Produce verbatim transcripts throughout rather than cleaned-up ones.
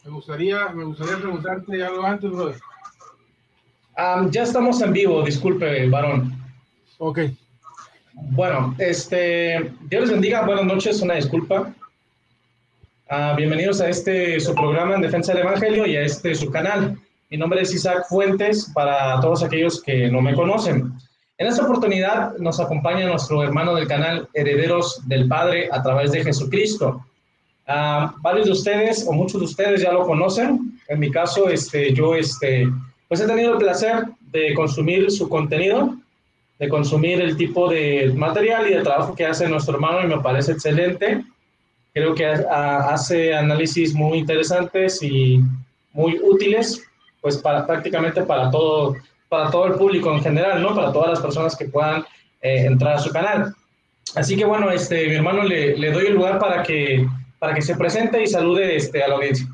Me gustaría, me gustaría preguntarte algo antes, brother. Um, ya estamos en vivo, disculpe, varón. Ok. Bueno, este, Dios les bendiga, buenas noches, una disculpa. Uh, bienvenidos a este su programa en Defensa del Evangelio y a este su canal. Mi nombre es Isaac Fuentes, para todos aquellos que no me conocen. En esta oportunidad nos acompaña nuestro hermano del canal, Herederos del Padre a través de Jesucristo. Uh, varios de ustedes o muchos de ustedes ya lo conocen. En mi caso, este, yo este, pues he tenido el placer de consumir su contenido, de consumir el tipo de material y de trabajo que hace nuestro hermano y me parece excelente. Creo que hace análisis muy interesantes y muy útiles, pues para, prácticamente para todo, para todo el público en general, ¿no? Para todas las personas que puedan eh, entrar a su canal. Así que bueno, este, mi hermano, le, le doy el lugar para que, para que se presente y salude este, a la audiencia.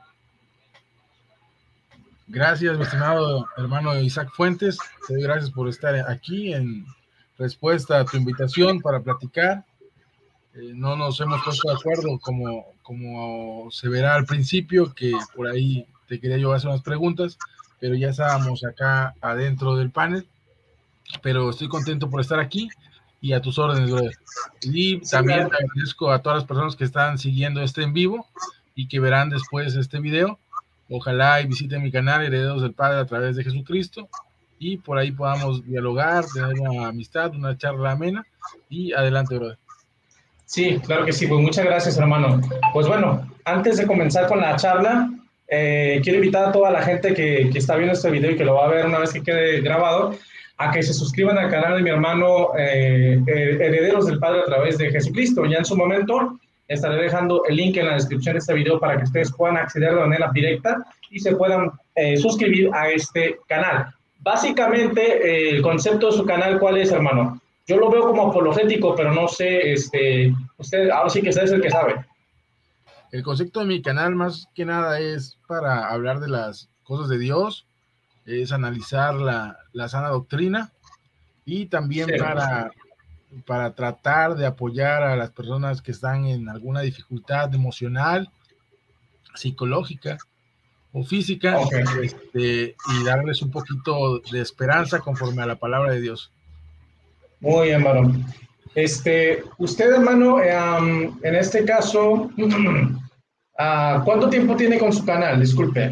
Gracias, mi estimado hermano Isaac Fuentes. Te doy gracias por estar aquí en respuesta a tu invitación para platicar. Eh, no nos hemos puesto de acuerdo como, como se verá al principio, que por ahí te quería yo hacer unas preguntas, pero ya estábamos acá adentro del panel. Pero estoy contento por estar aquí y a tus órdenes, brother. Y Sí, también claro. agradezco a todas las personas que están siguiendo este en vivo y que verán después este video. Ojalá y visiten mi canal Herederos del Padre a través de Jesucristo y por ahí podamos dialogar, tener una amistad, una charla amena. Y adelante, brother. Sí, claro que sí, pues muchas gracias, hermano. Pues bueno, antes de comenzar con la charla, eh, quiero invitar a toda la gente que, que está viendo este video y que lo va a ver una vez que quede grabado, a que se suscriban al canal de mi hermano eh, Herederos del Padre a través de Jesucristo. Ya en su momento estaré dejando el link en la descripción de este video para que ustedes puedan acceder de manera directa y se puedan eh, suscribir a este canal. Básicamente, eh, el concepto de su canal, ¿cuál es, hermano? Yo lo veo como apologético, pero no sé, este, usted, ahora sí que usted es el que sabe. El concepto de mi canal más que nada es para hablar de las cosas de Dios, es analizar la, la sana doctrina y también Sí. para, para tratar de apoyar a las personas que están en alguna dificultad emocional, psicológica o física, Okay. este, y darles un poquito de esperanza conforme a la palabra de Dios. Muy bien, varón. Este, usted, hermano, eh, um, en este caso, uh, ¿cuánto tiempo tiene con su canal? Disculpe.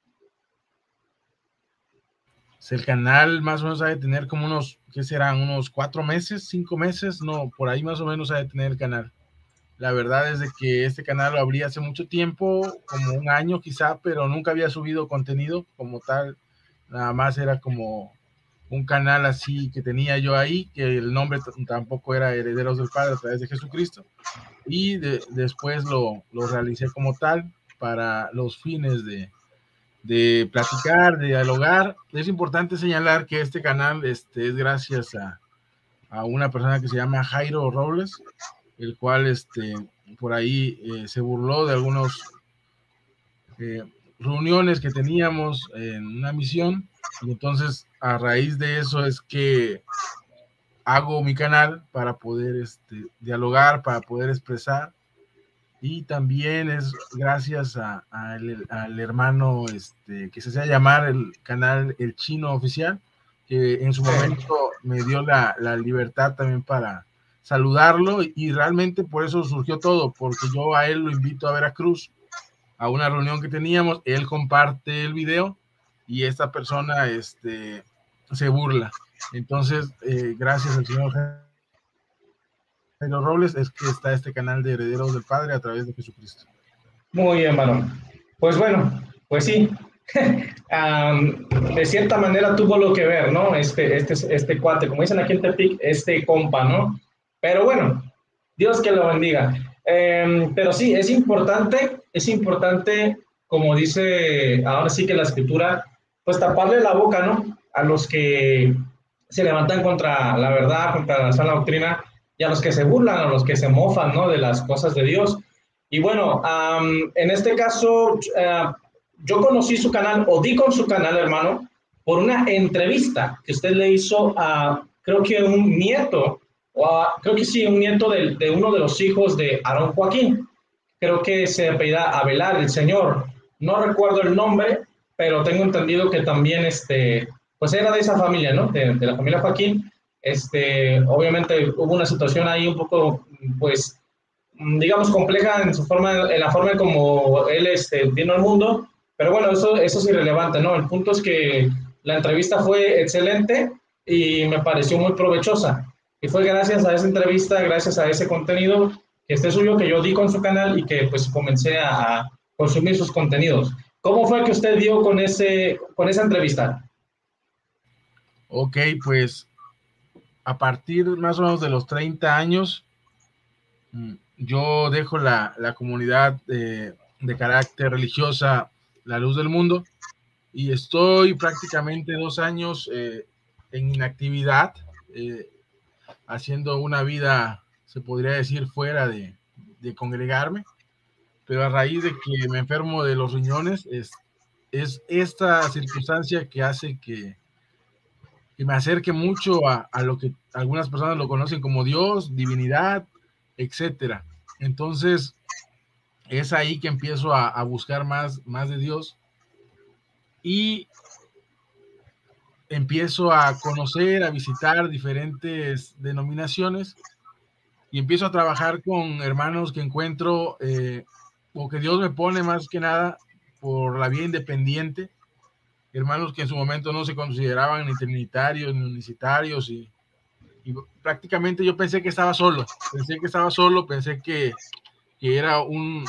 El canal más o menos ha de tener como unos, ¿qué serán? Unos cuatro meses, cinco meses, no, por ahí más o menos ha de tener el canal. La verdad es de que este canal lo abrí hace mucho tiempo, como un año quizá, pero nunca había subido contenido como tal. Nada más era como un canal así que tenía yo ahí, que el nombre tampoco era Herederos del Padre a través de Jesucristo. Y de, después lo, lo realicé como tal para los fines de, de platicar, de dialogar. Es importante señalar que este canal este, es gracias a, a una persona que se llama Jairo Robles, el cual este, por ahí eh, se burló de algunos eh, reuniones que teníamos en una misión, y entonces a raíz de eso es que hago mi canal para poder este, dialogar, para poder expresar, y también es gracias a, a el, al hermano este, que se hacía llamar el canal El Chino Oficial, que en su momento me dio la, la libertad también para saludarlo, y realmente por eso surgió todo, porque yo a él lo invito a Veracruz a una reunión que teníamos, él comparte el video y esta persona este, se burla. Entonces, eh, gracias al señor Jairo Robles es que está este canal de Herederos del Padre a través de Jesucristo. Muy bien, varón. Pues bueno, pues sí. um, de cierta manera tuvo lo que ver, ¿no? Este, este, este cuate, como dicen aquí en Tepic, este compa, ¿no? Pero bueno, Dios que lo bendiga. Um, pero sí, es importante, es importante, como dice ahora sí que la escritura, pues taparle la boca, ¿no? A los que se levantan contra la verdad, contra la sana doctrina, y a los que se burlan, a los que se mofan, ¿no? De las cosas de Dios. Y bueno, um, en este caso, uh, yo conocí su canal, o di con su canal, hermano, por una entrevista que usted le hizo a, creo que un nieto, o a, creo que sí, un nieto de, de uno de los hijos de Aarón Joaquín. Creo que se apellida Abelar, el señor. no recuerdo el nombre, pero tengo entendido que también, este, pues era de esa familia, ¿no? De, de la familia Joaquín. Este, obviamente hubo una situación ahí un poco, pues, digamos, compleja en su forma, en la forma como él este, vino al mundo, pero bueno, eso, eso es irrelevante, ¿no? El punto es que la entrevista fue excelente y me pareció muy provechosa. Y fue gracias a esa entrevista, gracias a ese contenido que este suyo que yo di con su canal y que pues comencé a, a consumir sus contenidos. ¿Cómo fue que usted dio con, ese, con esa entrevista? Ok, pues a partir más o menos de los treinta años, yo dejo la, la comunidad de, de carácter religiosa, la Luz del Mundo, y estoy prácticamente dos años eh, en inactividad, eh, haciendo una vida, se podría decir, fuera de, de congregarme, pero a raíz de que me enfermo de los riñones, es, es esta circunstancia que hace que, que me acerque mucho a, a lo que algunas personas lo conocen como Dios, divinidad, etcétera. Entonces, es ahí que empiezo a, a buscar más, más de Dios y empiezo a conocer, a visitar diferentes denominaciones y empiezo a trabajar con hermanos que encuentro eh, o que Dios me pone más que nada por la vía independiente, hermanos que en su momento no se consideraban ni trinitarios ni unicitarios y, y prácticamente yo pensé que estaba solo, pensé que estaba solo, pensé que, que era un,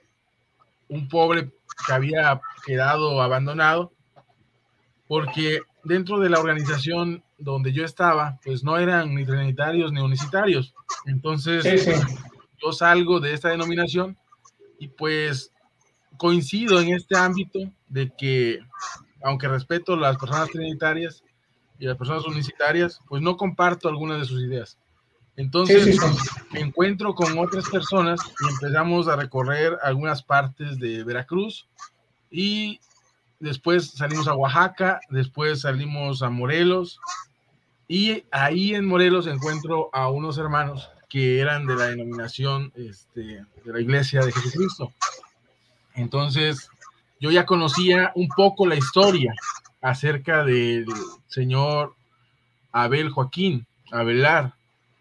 un pobre que había quedado abandonado, porque dentro de la organización donde yo estaba, pues no eran ni trinitarios ni unicitarios. Entonces, Sí, sí. yo salgo de esta denominación y pues coincido en este ámbito de que, aunque respeto las personas trinitarias y las personas unicitarias, pues no comparto algunas de sus ideas. Sí, Entonces, sí, sí. me encuentro con otras personas y empezamos a recorrer algunas partes de Veracruz y después salimos a Oaxaca, después salimos a Morelos y ahí en Morelos encuentro a unos hermanos que eran de la denominación este, de la Iglesia de Jesucristo. Entonces yo ya conocía un poco la historia acerca del señor Abel Joaquín Abelar.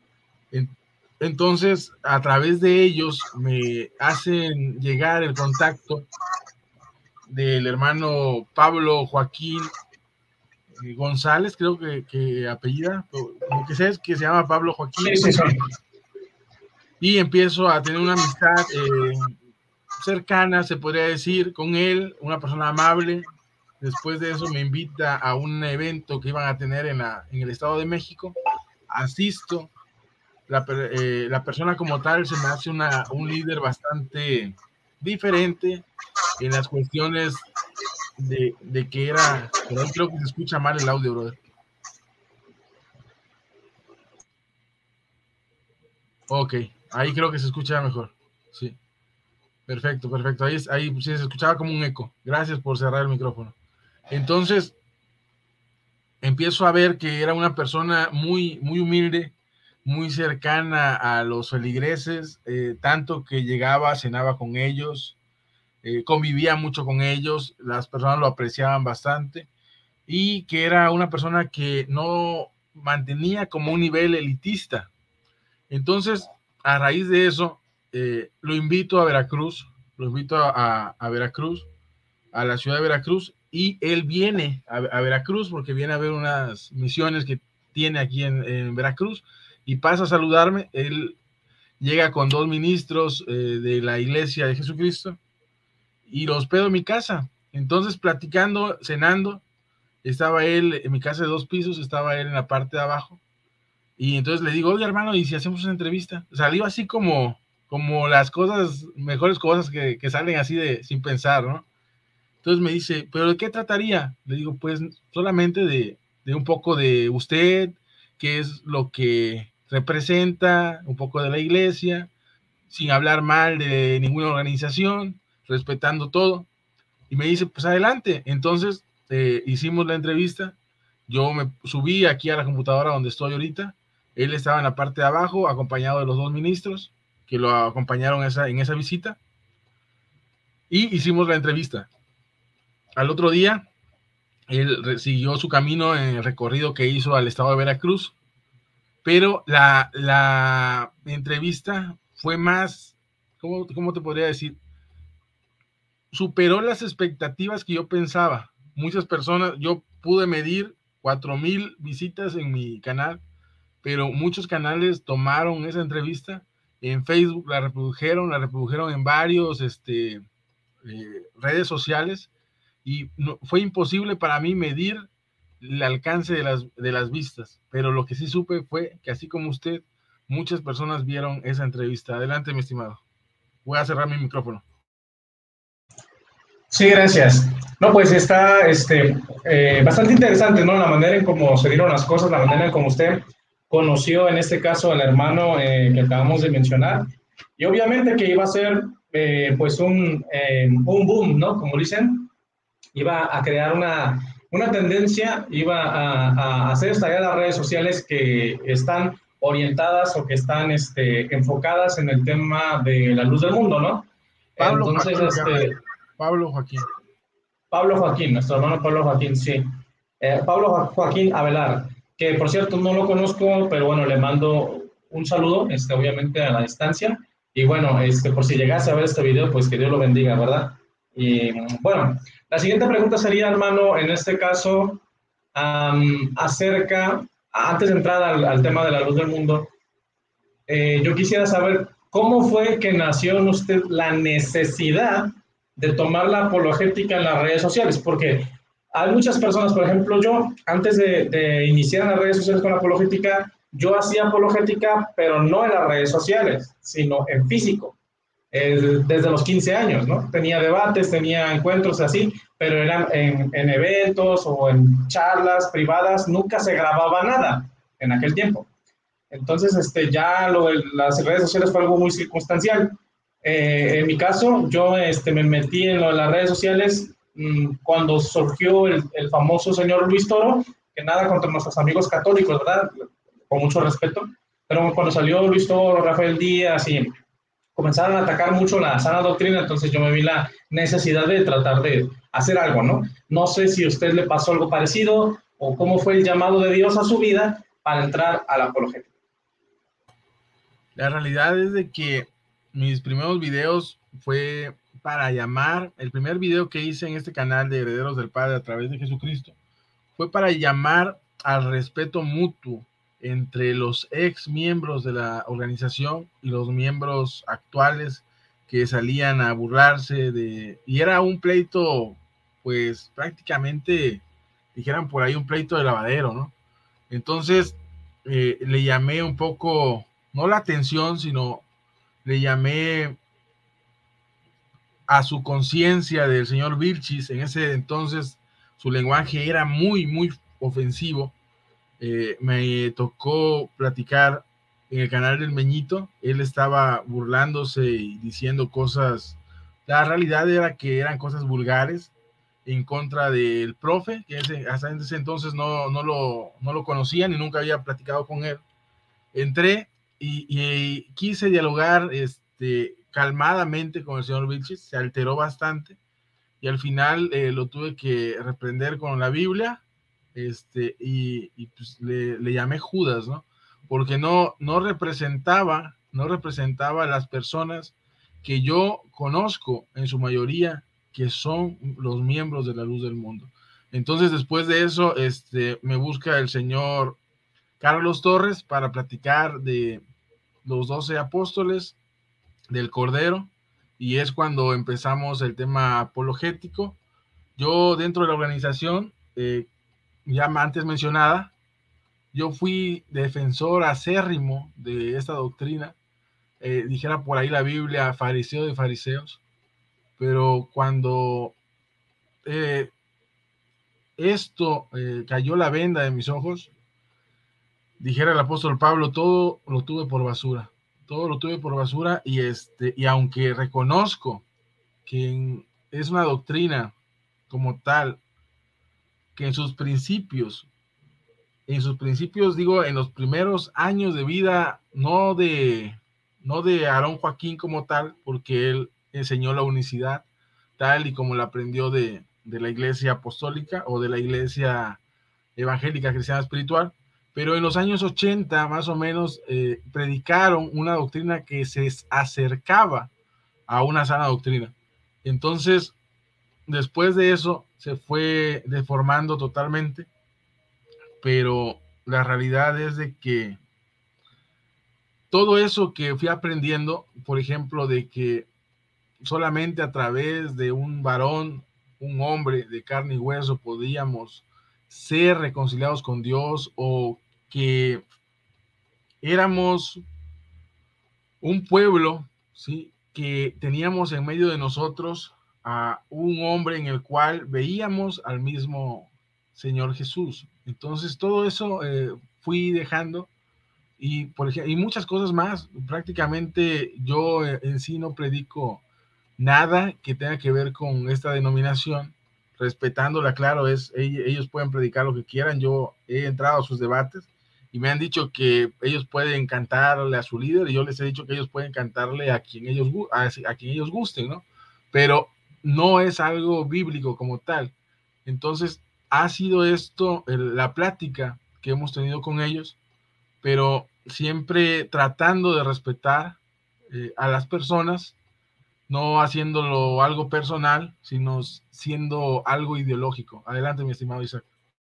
Entonces a través de ellos me hacen llegar el contacto del hermano Pablo Joaquín González, creo que, que apellida, lo que sé es que se llama Pablo Sí, Joaquín, sí, sí. y empiezo a tener una amistad eh, cercana, se podría decir, con él, una persona amable. Después de eso me invita a un evento que iban a tener en, la, en el Estado de México, asisto, la, eh, la persona como tal se me hace una, un líder bastante diferente en las cuestiones de, de que era, por ahí creo que se escucha mal el audio, brother. Ok, ahí creo que se escucha mejor. Sí, perfecto, perfecto. Ahí, ahí sí se escuchaba como un eco. Gracias por cerrar el micrófono. Entonces, empiezo a ver que era una persona muy, muy humilde, muy cercana a los feligreses, eh, tanto que llegaba, cenaba con ellos, eh, convivía mucho con ellos, las personas lo apreciaban bastante, y que era una persona que no mantenía como un nivel elitista. Entonces, a raíz de eso, eh, lo invito a Veracruz, lo invito a, a, Veracruz, a la ciudad de Veracruz, y él viene a, a Veracruz porque viene a ver unas misiones que tiene aquí en, en Veracruz y pasa a saludarme. Él llega con dos ministros eh, de la Iglesia de Jesucristo y los hospedo en mi casa. Entonces, platicando, cenando, estaba él en mi casa de dos pisos, estaba él en la parte de abajo. Y entonces le digo, oye hermano, ¿y si hacemos una entrevista? Salió así como, como las cosas, mejores cosas que, que salen así de sin pensar, ¿no? Entonces me dice, ¿pero de qué trataría? Le digo, pues solamente de, de un poco de usted, qué es lo que representa, un poco de la iglesia, sin hablar mal de ninguna organización, respetando todo. Y me dice, pues adelante. Entonces eh, hicimos la entrevista. Yo me subí aquí a la computadora donde estoy ahorita. Él estaba en la parte de abajo, acompañado de los dos ministros que lo acompañaron esa, en esa visita. Y hicimos la entrevista. al otro día, él siguió su camino en el recorrido que hizo al estado de Veracruz, pero la, la entrevista fue más, ¿cómo, cómo te podría decir? Superó las expectativas que yo pensaba. Muchas personas, yo pude medir cuatro mil visitas en mi canal, pero muchos canales tomaron esa entrevista en Facebook, la reprodujeron, la reprodujeron en varios este, eh, redes sociales, y no, fue imposible para mí medir el alcance de las, de las vistas, pero lo que sí supe fue que, así como usted, muchas personas vieron esa entrevista. Adelante, mi estimado. Voy a cerrar mi micrófono. Sí, gracias. No, pues está este, eh, bastante interesante, ¿no? La manera en cómo se dieron las cosas, la manera en cómo usted conoció, en este caso, al hermano eh, que acabamos de mencionar. Y obviamente que iba a ser, eh, pues, un, eh, un boom, ¿no? Como dicen, iba a crear una, una tendencia, iba a, a hacer estallar las redes sociales que están orientadas o que están este, enfocadas en el tema de la luz del mundo, ¿no? Pablo Entonces, Joaquín, este... Pablo Joaquín. Pablo Joaquín, nuestro hermano Pablo Joaquín, sí. Eh, Pablo Joaquín Avelar, que por cierto no lo conozco, pero bueno, le mando un saludo, este, obviamente a la distancia. Y bueno, este, por si llegase a ver este video, pues que Dios lo bendiga, ¿verdad? Y bueno, la siguiente pregunta sería, hermano, en este caso, um, acerca, antes de entrar al, al tema de la luz del mundo, eh, yo quisiera saber cómo fue que nació en usted la necesidad de tomar la apologética en las redes sociales, porque hay muchas personas, por ejemplo, yo, antes de, de iniciar en las redes sociales con la apologética, yo hacía apologética, pero no en las redes sociales, sino en físico, eh, desde los quince años, ¿no? Tenía debates, tenía encuentros así, pero eran en, en eventos o en charlas privadas, nunca se grababa nada en aquel tiempo. Entonces, este, ya lo de las redes sociales fue algo muy circunstancial. Eh, en mi caso, yo este, me metí en lo de las redes sociales mmm, cuando surgió el, el famoso señor Luis Toro, que nada contra nuestros amigos católicos, ¿verdad? Con mucho respeto. Pero cuando salió Luis Toro, Rafael Díaz y comenzaron a atacar mucho la sana doctrina, entonces yo me vi la necesidad de tratar de hacer algo, ¿no? No sé si a usted le pasó algo parecido o cómo fue el llamado de Dios a su vida para entrar a la apologética. La realidad es de que mis primeros videos fue para llamar, el primer video que hice en este canal de Herederos del Padre a través de Jesucristo, fue para llamar al respeto mutuo entre los ex miembros de la organización y los miembros actuales que salían a burlarse de, y era un pleito, pues prácticamente, dijeran por ahí, un pleito de lavadero, ¿no? Entonces, eh, le llamé un poco, no la atención, sino le llamé a su conciencia del señor Vilchis. En ese entonces su lenguaje era muy, muy ofensivo. Eh, me tocó platicar en el canal del Meñito. Él estaba burlándose y diciendo cosas. La realidad era que eran cosas vulgares en contra del profe, que ese, hasta ese entonces no, no, lo, no lo conocía ni nunca había platicado con él. Entré y, y quise dialogar este, calmadamente con el señor Vilchis. Se alteró bastante y al final eh, lo tuve que reprender con la Biblia, este, y, y pues le, le llamé Judas, ¿no? Porque no, no representaba, no representaba a las personas que yo conozco en su mayoría, que son los miembros de la luz del mundo. Entonces, después de eso, este, me busca el señor Carlos Torres para platicar de los doce apóstoles del Cordero, y es cuando empezamos el tema apologético. Yo, dentro de la organización, eh, ya antes mencionada, yo fui defensor acérrimo de esta doctrina, eh, dijera por ahí la Biblia, fariseo de fariseos, pero cuando eh, esto eh, cayó la venda de mis ojos, dijera el apóstol Pablo, todo lo tuve por basura, todo lo tuve por basura, y, este, y aunque reconozco que en, es una doctrina como tal, que en sus principios, en sus principios, digo, en los primeros años de vida, no de, no de Aarón Joaquín como tal, porque él enseñó la unicidad, tal y como la aprendió de, de la Iglesia Apostólica o de la Iglesia Evangélica Cristiana Espiritual, pero en los años ochenta más o menos eh, predicaron una doctrina que se acercaba a una sana doctrina. Entonces, después de eso se fue deformando totalmente, pero la realidad es de que todo eso que fui aprendiendo, por ejemplo, de que solamente a través de un varón, un hombre de carne y hueso, podíamos ser reconciliados con Dios, o que éramos un pueblo, ¿sí?, que teníamos en medio de nosotros a un hombre en el cual veíamos al mismo Señor Jesús. Entonces todo eso eh, fui dejando, y, por ejemplo, y muchas cosas más. Prácticamente yo eh, en sí no predico nada que tenga que ver con esta denominación, respetándola, claro, es, ellos pueden predicar lo que quieran. Yo he entrado a sus debates y me han dicho que ellos pueden cantarle a su líder, y yo les he dicho que ellos pueden cantarle a quien ellos, a, a quien ellos gusten, ¿no? Pero no es algo bíblico como tal. Entonces, ha sido esto el, la plática que hemos tenido con ellos, pero siempre tratando de respetar eh, a las personas, no haciéndolo algo personal, sino siendo algo ideológico. Adelante, mi estimado Isaac.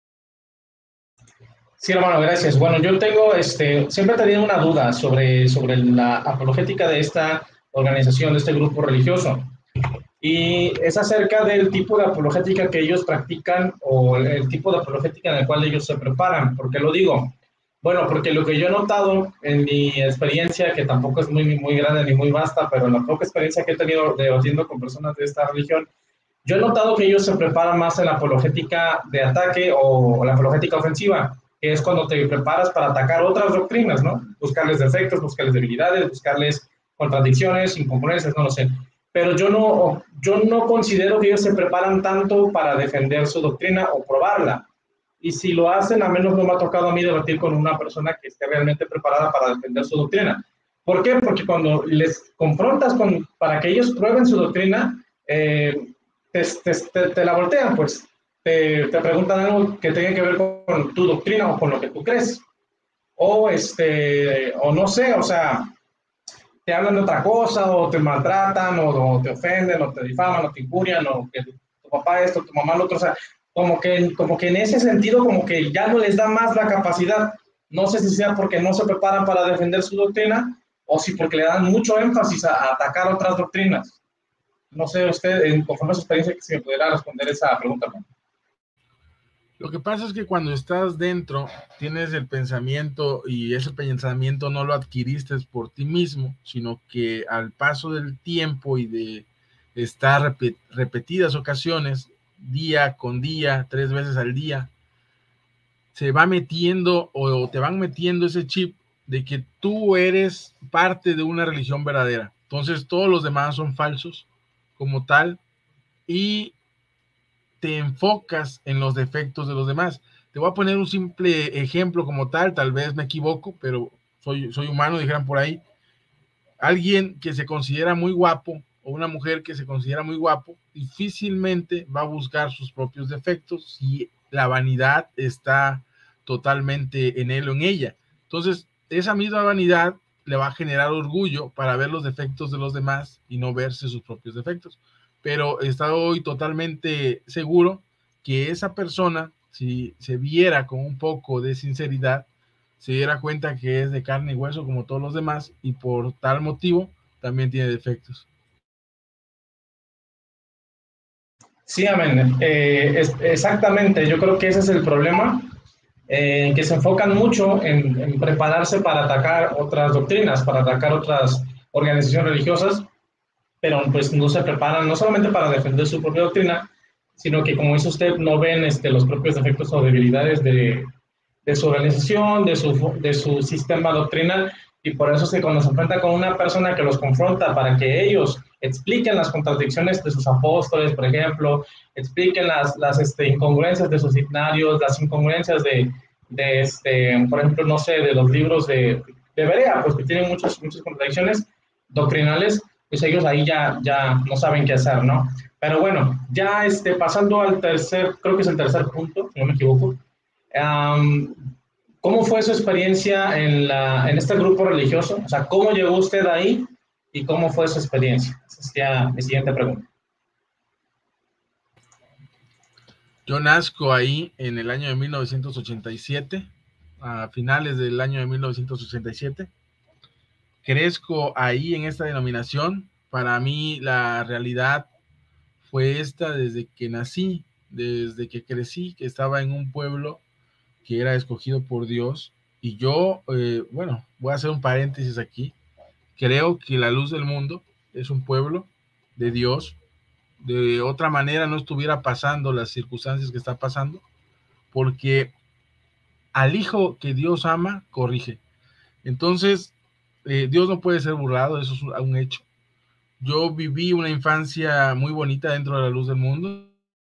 Sí, hermano, gracias. Bueno, yo tengo, este, siempre he tenido una duda sobre, sobre la apologética de esta organización, de este grupo religioso. Y es acerca del tipo de apologética que ellos practican, o el, el tipo de apologética en el cual ellos se preparan. ¿Por qué lo digo? Bueno, porque lo que yo he notado en mi experiencia, que tampoco es muy, muy grande ni muy vasta, pero en la poca experiencia que he tenido debatiendo con personas de esta religión, yo he notado que ellos se preparan más en la apologética de ataque o la apologética ofensiva, que es cuando te preparas para atacar otras doctrinas, ¿no? Buscarles defectos, buscarles debilidades, buscarles contradicciones, incongruencias, no lo sé. Pero yo no, yo no considero que ellos se preparan tanto para defender su doctrina o probarla. Y si lo hacen, al menos no me ha tocado a mí debatir con una persona que esté realmente preparada para defender su doctrina. ¿Por qué? Porque cuando les confrontas con, para que ellos prueben su doctrina, eh, te, te, te, te la voltean, pues. Te, te preguntan algo que tenga que ver con, con tu doctrina o con lo que tú crees. O, este, o no sé, o sea, te hablan de otra cosa, o te maltratan, o, o te ofenden, o te difaman, o te injurian, o que tu papá esto, tu mamá lo otro, o sea, como que, como que en ese sentido, como que ya no les da más la capacidad. No sé si sea porque no se preparan para defender su doctrina, o si porque le dan mucho énfasis a, a atacar otras doctrinas. No sé, usted, en, conforme a su experiencia, si me pudiera responder esa pregunta, ¿no? Lo que pasa es que cuando estás dentro, tienes el pensamiento, y ese pensamiento no lo adquiriste por ti mismo, sino que al paso del tiempo y de estar rep repetidas ocasiones, día con día, tres veces al día, se va metiendo o te van metiendo ese chip de que tú eres parte de una religión verdadera. Entonces todos los demás son falsos como tal, y te enfocas en los defectos de los demás. Te voy a poner un simple ejemplo como tal, tal vez me equivoco, pero soy, soy humano, dijeran por ahí. Alguien que se considera muy guapo, o una mujer que se considera muy guapo, difícilmente va a buscar sus propios defectos si la vanidad está totalmente en él o en ella. Entonces, esa misma vanidad le va a generar orgullo para ver los defectos de los demás y no verse sus propios defectos. Pero estoy totalmente seguro que esa persona, si se viera con un poco de sinceridad, se diera cuenta que es de carne y hueso como todos los demás, y por tal motivo también tiene defectos. Sí, amén. Eh, es, exactamente, yo creo que ese es el problema, eh, que se enfocan mucho en, en prepararse para atacar otras doctrinas, para atacar otras organizaciones religiosas, pero pues no se preparan no solamente para defender su propia doctrina, sino que, como dice usted, no ven este, los propios defectos o debilidades de, de su organización, de su, de su sistema doctrinal, y por eso es que cuando se enfrenta con una persona que los confronta para que ellos expliquen las contradicciones de sus apóstoles, por ejemplo, expliquen las, las este, incongruencias de sus signarios, las incongruencias de, de este, por ejemplo, no sé, de los libros de, de Berea, pues que tienen muchas, muchas contradicciones doctrinales. pues ellos ahí ya, ya no saben qué hacer, ¿no? Pero bueno, ya este, pasando al tercer, creo que es el tercer punto, si no me equivoco. Um, ¿Cómo fue su experiencia en, la, en este grupo religioso? O sea, ¿cómo llegó usted ahí y cómo fue su experiencia? Esa sería mi siguiente pregunta. Yo nazco ahí en el año de mil novecientos ochenta y siete, a finales del año de mil novecientos ochenta y siete. Crezco ahí en esta denominación. Para mí la realidad fue esta desde que nací, desde que crecí, que estaba en un pueblo que era escogido por Dios. Y yo, eh, bueno, voy a hacer un paréntesis aquí. Creo que la luz del mundo es un pueblo de Dios. De otra manera no estuviera pasando las circunstancias que está pasando, porque al hijo que Dios ama, corrige. Entonces, eh, Dios no puede ser burlado, eso es un hecho. Yo viví una infancia muy bonita dentro de la luz del mundo.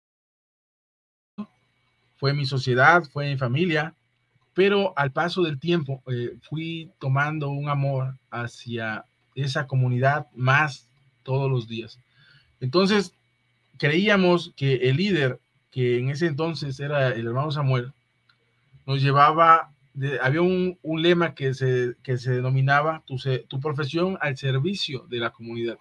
Fue mi sociedad, fue mi familia, pero al paso del tiempo eh, fui tomando un amor hacia esa comunidad más todos los días. Entonces, creíamos que el líder, que en ese entonces era el hermano Samuel, nos llevaba, de, había un, un lema que se, que se denominaba tu, tu profesión al servicio de la comunidad.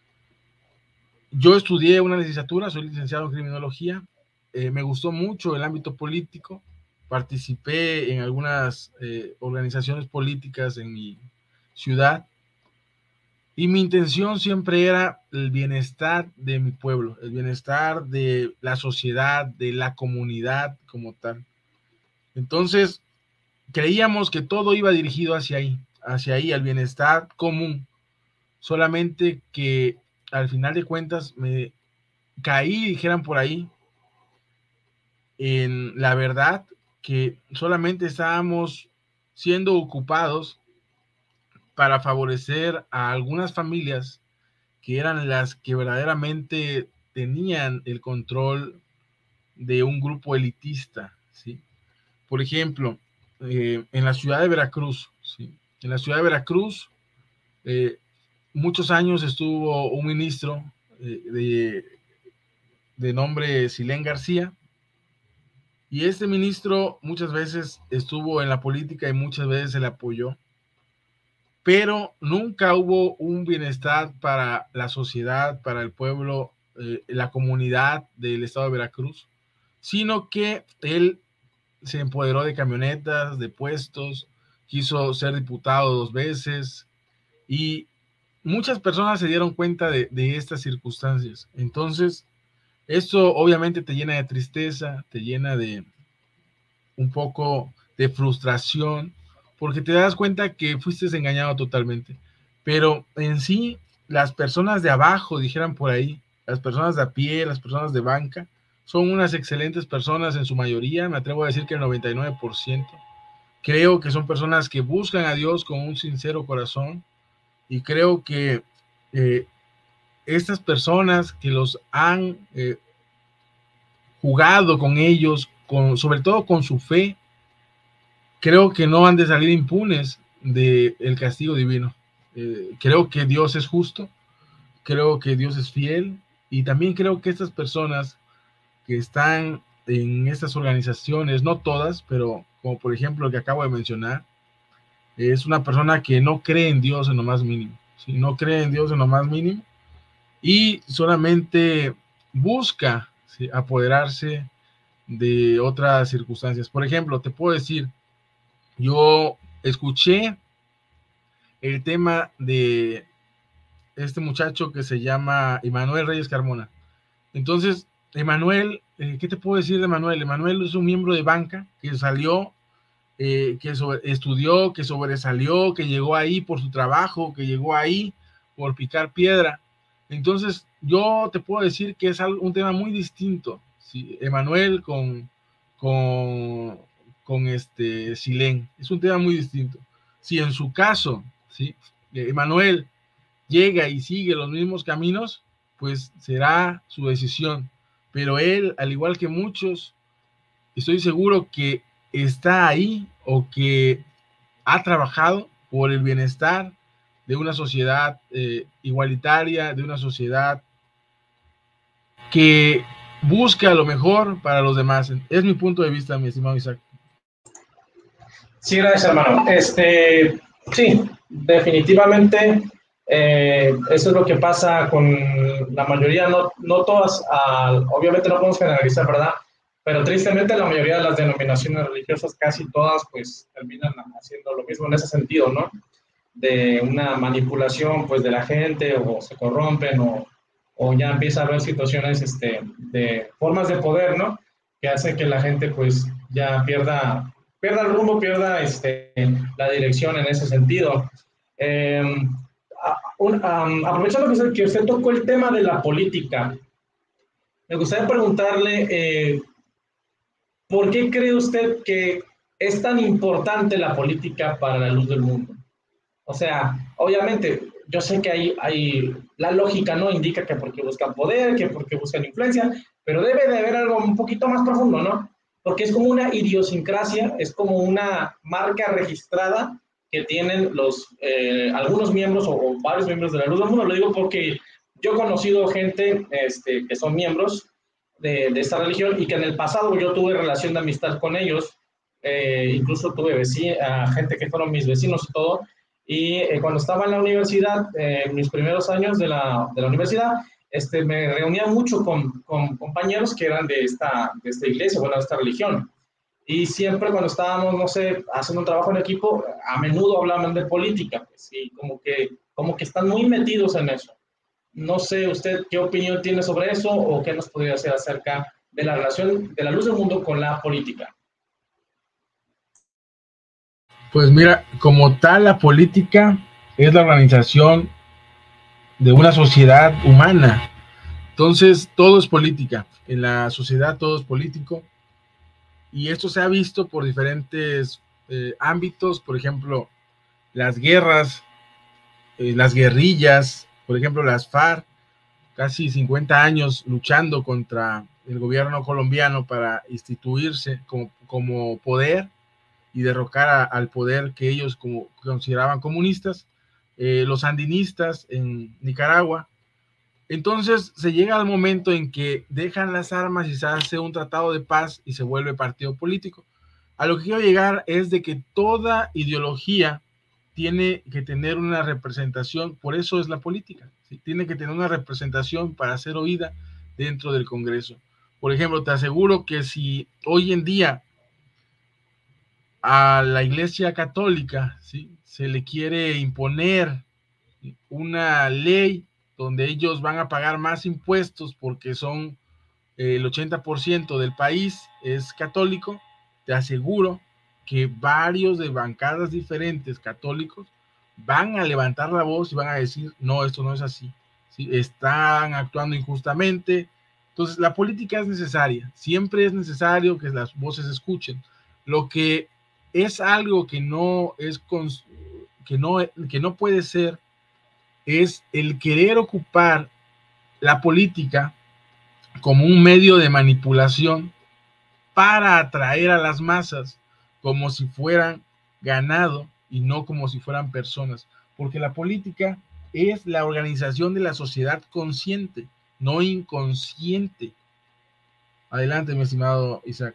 Yo estudié una licenciatura, soy licenciado en criminología, eh, me gustó mucho el ámbito político, participé en algunas eh, organizaciones políticas en mi ciudad, y mi intención siempre era el bienestar de mi pueblo, el bienestar de la sociedad, de la comunidad como tal. Entonces, creíamos que todo iba dirigido hacia ahí, hacia ahí, al bienestar común. Solamente que al final de cuentas me caí, dijeran por ahí, en la verdad que solamente estábamos siendo ocupados para favorecer a algunas familias que eran las que verdaderamente tenían el control de un grupo elitista, ¿sí? Por ejemplo, eh, en la ciudad de Veracruz, ¿sí? En la ciudad de Veracruz, eh, muchos años estuvo un ministro eh, de, de nombre Silén García, y este ministro muchas veces estuvo en la política y muchas veces se le apoyó, pero nunca hubo un bienestar para la sociedad, para el pueblo, eh, la comunidad del estado de Veracruz, sino que él se empoderó de camionetas, de puestos, quiso ser diputado dos veces, y muchas personas se dieron cuenta de, de estas circunstancias. Entonces, esto obviamente te llena de tristeza, te llena de un poco de frustración, porque te das cuenta que fuiste engañado totalmente. Pero en sí, las personas de abajo, dijeran por ahí, las personas de a pie, las personas de banca, son unas excelentes personas en su mayoría, me atrevo a decir que el noventa y nueve por ciento. Creo que son personas que buscan a Dios con un sincero corazón, y creo que eh, estas personas que los han eh, jugado con ellos, con, sobre todo con su fe, creo que no han de salir impunes del castigo divino. Eh, creo que Dios es justo, creo que Dios es fiel, y también creo que estas personas que están en estas organizaciones, no todas, pero como por ejemplo el que acabo de mencionar, es una persona que no cree en Dios en lo más mínimo, ¿sí? No cree en Dios en lo más mínimo, y solamente busca, ¿sí?, apoderarse de otras circunstancias. Por ejemplo, te puedo decir, yo escuché el tema de este muchacho que se llama Emanuel Reyes Carmona. Entonces, Emanuel, eh, ¿qué te puedo decir de Emanuel? Emanuel es un miembro de banca que salió, eh, que sobre, estudió, que sobresalió, que llegó ahí por su trabajo, que llegó ahí por picar piedra. Entonces, yo te puedo decir que es algo, un tema muy distinto, ¿sí? Emanuel con, con, con este Silén, es un tema muy distinto. Si en su caso, ¿sí?, Emanuel llega y sigue los mismos caminos, pues será su decisión. Pero él, al igual que muchos, estoy seguro que está ahí o que ha trabajado por el bienestar de una sociedad eh, igualitaria, de una sociedad que busca lo mejor para los demás. Es mi punto de vista, mi estimado Isaac. Sí, gracias, hermano. Este, sí, definitivamente eh, eso es lo que pasa con la mayoría, no, no todas, uh, obviamente no podemos generalizar, ¿verdad? Pero tristemente la mayoría de las denominaciones religiosas, casi todas, pues terminan haciendo lo mismo en ese sentido, ¿no? De una manipulación, pues, de la gente, o se corrompen, o, o ya empieza a haber situaciones, este, de formas de poder, ¿no? Que hace que la gente, pues, ya pierda, pierda el rumbo, pierda, este, la dirección en ese sentido. Eh, un, um, aprovechando que usted, que usted tocó el tema de la política, me gustaría preguntarle, eh, ¿por qué cree usted que es tan importante la política para la luz del mundo? O sea, obviamente, yo sé que hay, hay, la lógica no indica que porque buscan poder, que porque buscan influencia, pero debe de haber algo un poquito más profundo, ¿no? Porque es como una idiosincrasia, es como una marca registrada que tienen los, eh, algunos miembros o, o varios miembros de la luz del mundo. Lo digo porque yo he conocido gente este, que son miembros de, de esta religión y que en el pasado yo tuve relación de amistad con ellos, eh, incluso tuve vecino, gente que fueron mis vecinos y todo. Y eh, cuando estaba en la universidad, eh, en mis primeros años de la, de la universidad, este, me reunía mucho con, con compañeros que eran de esta, de esta iglesia, bueno, de esta religión. Y siempre cuando estábamos, no sé, haciendo un trabajo en equipo, a menudo hablaban de política, pues, y como que, como que están muy metidos en eso. No sé usted qué opinión tiene sobre eso o qué nos podría hacer acerca de la relación de la luz del mundo con la política. Pues mira, como tal, la política es la organización de una sociedad humana. Entonces, todo es política. En la sociedad todo es político. Y esto se ha visto por diferentes eh, ámbitos, por ejemplo, las guerras, eh, las guerrillas, por ejemplo, las FARC, casi cincuenta años luchando contra el gobierno colombiano para instituirse como, como poder y derrocar a, al poder que ellos como, consideraban comunistas, eh, los sandinistas en Nicaragua. Entonces se llega al momento en que dejan las armas y se hace un tratado de paz y se vuelve partido político. A lo que quiero llegar es de que toda ideología tiene que tener una representación, por eso es la política, ¿sí? Tiene que tener una representación para ser oída dentro del Congreso. Por ejemplo, te aseguro que si hoy en día a la Iglesia Católica, ¿sí?, se le quiere imponer una ley donde ellos van a pagar más impuestos porque son eh, el ochenta por ciento del país es católico, te aseguro que varios de bancadas diferentes católicos van a levantar la voz y van a decir, no, esto no es así, ¿sí? Están actuando injustamente. Entonces, la política es necesaria, siempre es necesario que las voces se escuchen. Lo que es algo que no es que no, que no puede ser es el querer ocupar la política como un medio de manipulación para atraer a las masas como si fueran ganado y no como si fueran personas, porque la política es la organización de la sociedad consciente, no inconsciente. Adelante, mi estimado Isaac.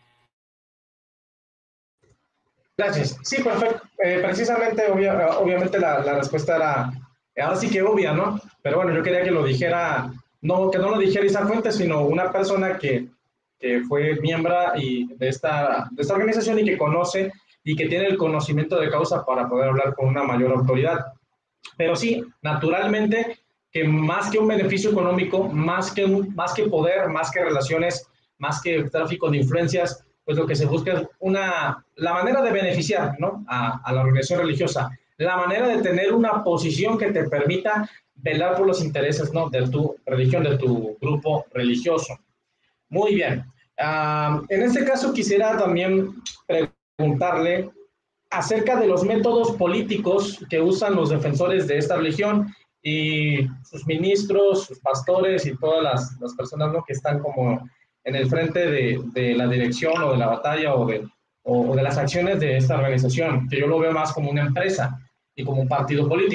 Gracias. Sí, perfecto. Eh, precisamente, obvia, obviamente la, la respuesta era, ahora sí que obvia, ¿no? Pero bueno, yo quería que lo dijera, no, que no lo dijera Isaac Fuentes, sino una persona que, que fue miembro y de, esta, de esta organización y que conoce y que tiene el conocimiento de causa para poder hablar con una mayor autoridad. Pero sí, naturalmente, que más que un beneficio económico, más que, más que poder, más que relaciones, más que tráfico de influencias, pues lo que se busca es una, la manera de beneficiar, ¿no?, a, a la organización religiosa, la manera de tener una posición que te permita velar por los intereses, ¿no?, de tu religión, de tu grupo religioso. Muy bien. Uh, en este caso quisiera también preguntarle acerca de los métodos políticos que usan los defensores de esta religión y sus ministros, sus pastores y todas las, las personas, ¿no?, que están como en el frente de, de la dirección o de la batalla o de, o, o de las acciones de esta organización, que yo lo veo más como una empresa y como un partido político.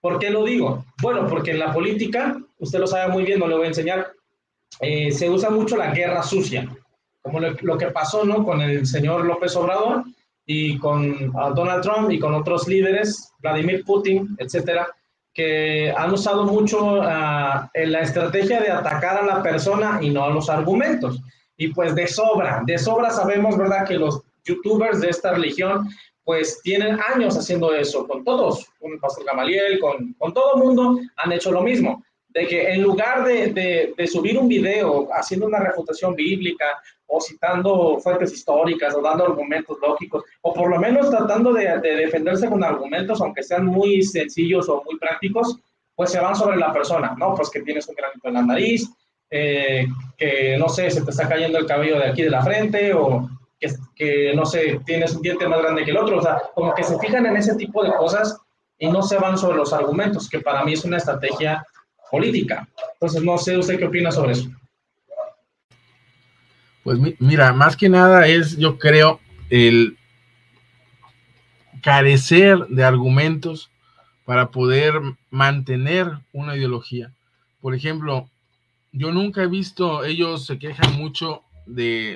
¿Por qué lo digo? Bueno, porque en la política, usted lo sabe muy bien, no le voy a enseñar, eh, se usa mucho la guerra sucia, como lo, lo que pasó, ¿no?, con el señor López Obrador y con uh, Donald Trump y con otros líderes, Vladimir Putin, etcétera, que han usado mucho uh, en la estrategia de atacar a la persona y no a los argumentos. Y pues de sobra, de sobra sabemos, ¿verdad?, que los youtubers de esta religión pues tienen años haciendo eso, con todos, con el pastor Gamaliel, con, con todo el mundo han hecho lo mismo, de que en lugar de, de, de subir un video haciendo una refutación bíblica o citando fuentes históricas o dando argumentos lógicos, o por lo menos tratando de, de defenderse con argumentos, aunque sean muy sencillos o muy prácticos, pues se van sobre la persona, ¿no? Pues que tienes un granito en la nariz, eh, que no sé, se te está cayendo el cabello de aquí de la frente, o que, que no sé, tienes un diente más grande que el otro, o sea, como que se fijan en ese tipo de cosas y no se van sobre los argumentos, que para mí es una estrategia política. Entonces, no sé, ¿usted qué opina sobre eso? Pues mira, más que nada es, yo creo, el carecer de argumentos para poder mantener una ideología. Por ejemplo, yo nunca he visto, ellos se quejan mucho de,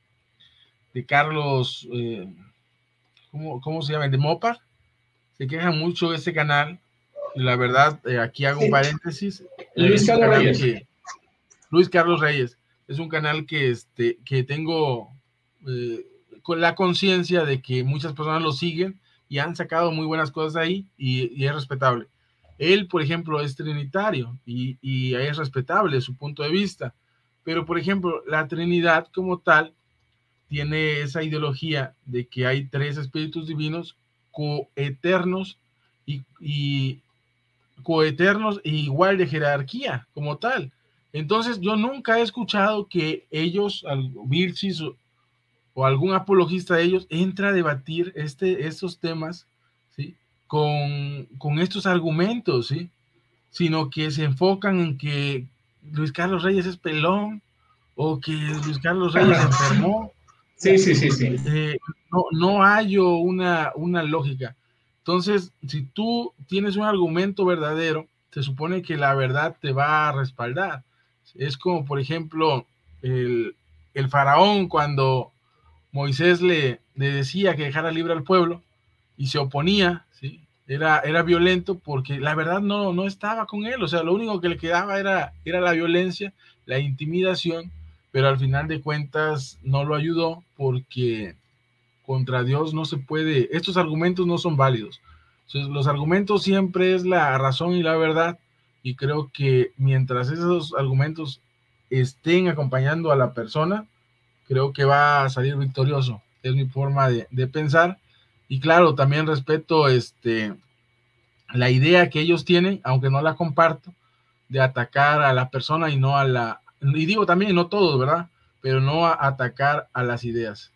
de Carlos, eh, ¿cómo, ¿cómo se llama? De Mopar, se quejan mucho de ese canal, y la verdad, eh, aquí hago un paréntesis. Luis Carlos Reyes. Que, Luis Carlos Reyes, es un canal que, este, que tengo eh, con la conciencia de que muchas personas lo siguen y han sacado muy buenas cosas ahí, y, y es respetable. Él, por ejemplo, es trinitario y, y es respetable su punto de vista, pero, por ejemplo, la Trinidad como tal tiene esa ideología de que hay tres espíritus divinos coeternos y, y coeternos e igual de jerarquía como tal. Entonces yo nunca he escuchado que ellos, Vilchis o, o algún apologista de ellos, entra a debatir este, estos temas, ¿sí?, con, con estos argumentos, ¿sí?, sino que se enfocan en que Luis Carlos Reyes es pelón, o que Luis Carlos Reyes se enfermó. Sí, sí, sí, sí. Eh, no, no hay una, una lógica. Entonces, si tú tienes un argumento verdadero, se supone que la verdad te va a respaldar. Es como, por ejemplo, el, el faraón cuando Moisés le, le decía que dejara libre al pueblo y se oponía, ¿sí?, Era, era violento porque la verdad no, no estaba con él. O sea, lo único que le quedaba era, era la violencia, la intimidación, pero al final de cuentas no lo ayudó porque contra Dios no se puede, estos argumentos no son válidos. Entonces, los argumentos siempre es la razón y la verdad, y creo que mientras esos argumentos estén acompañando a la persona, creo que va a salir victorioso. Es mi forma de, de pensar. Y claro, también respeto este, la idea que ellos tienen, aunque no la comparto, de atacar a la persona y no a la, y digo también, no todos, ¿verdad?, pero no a atacar a las ideas.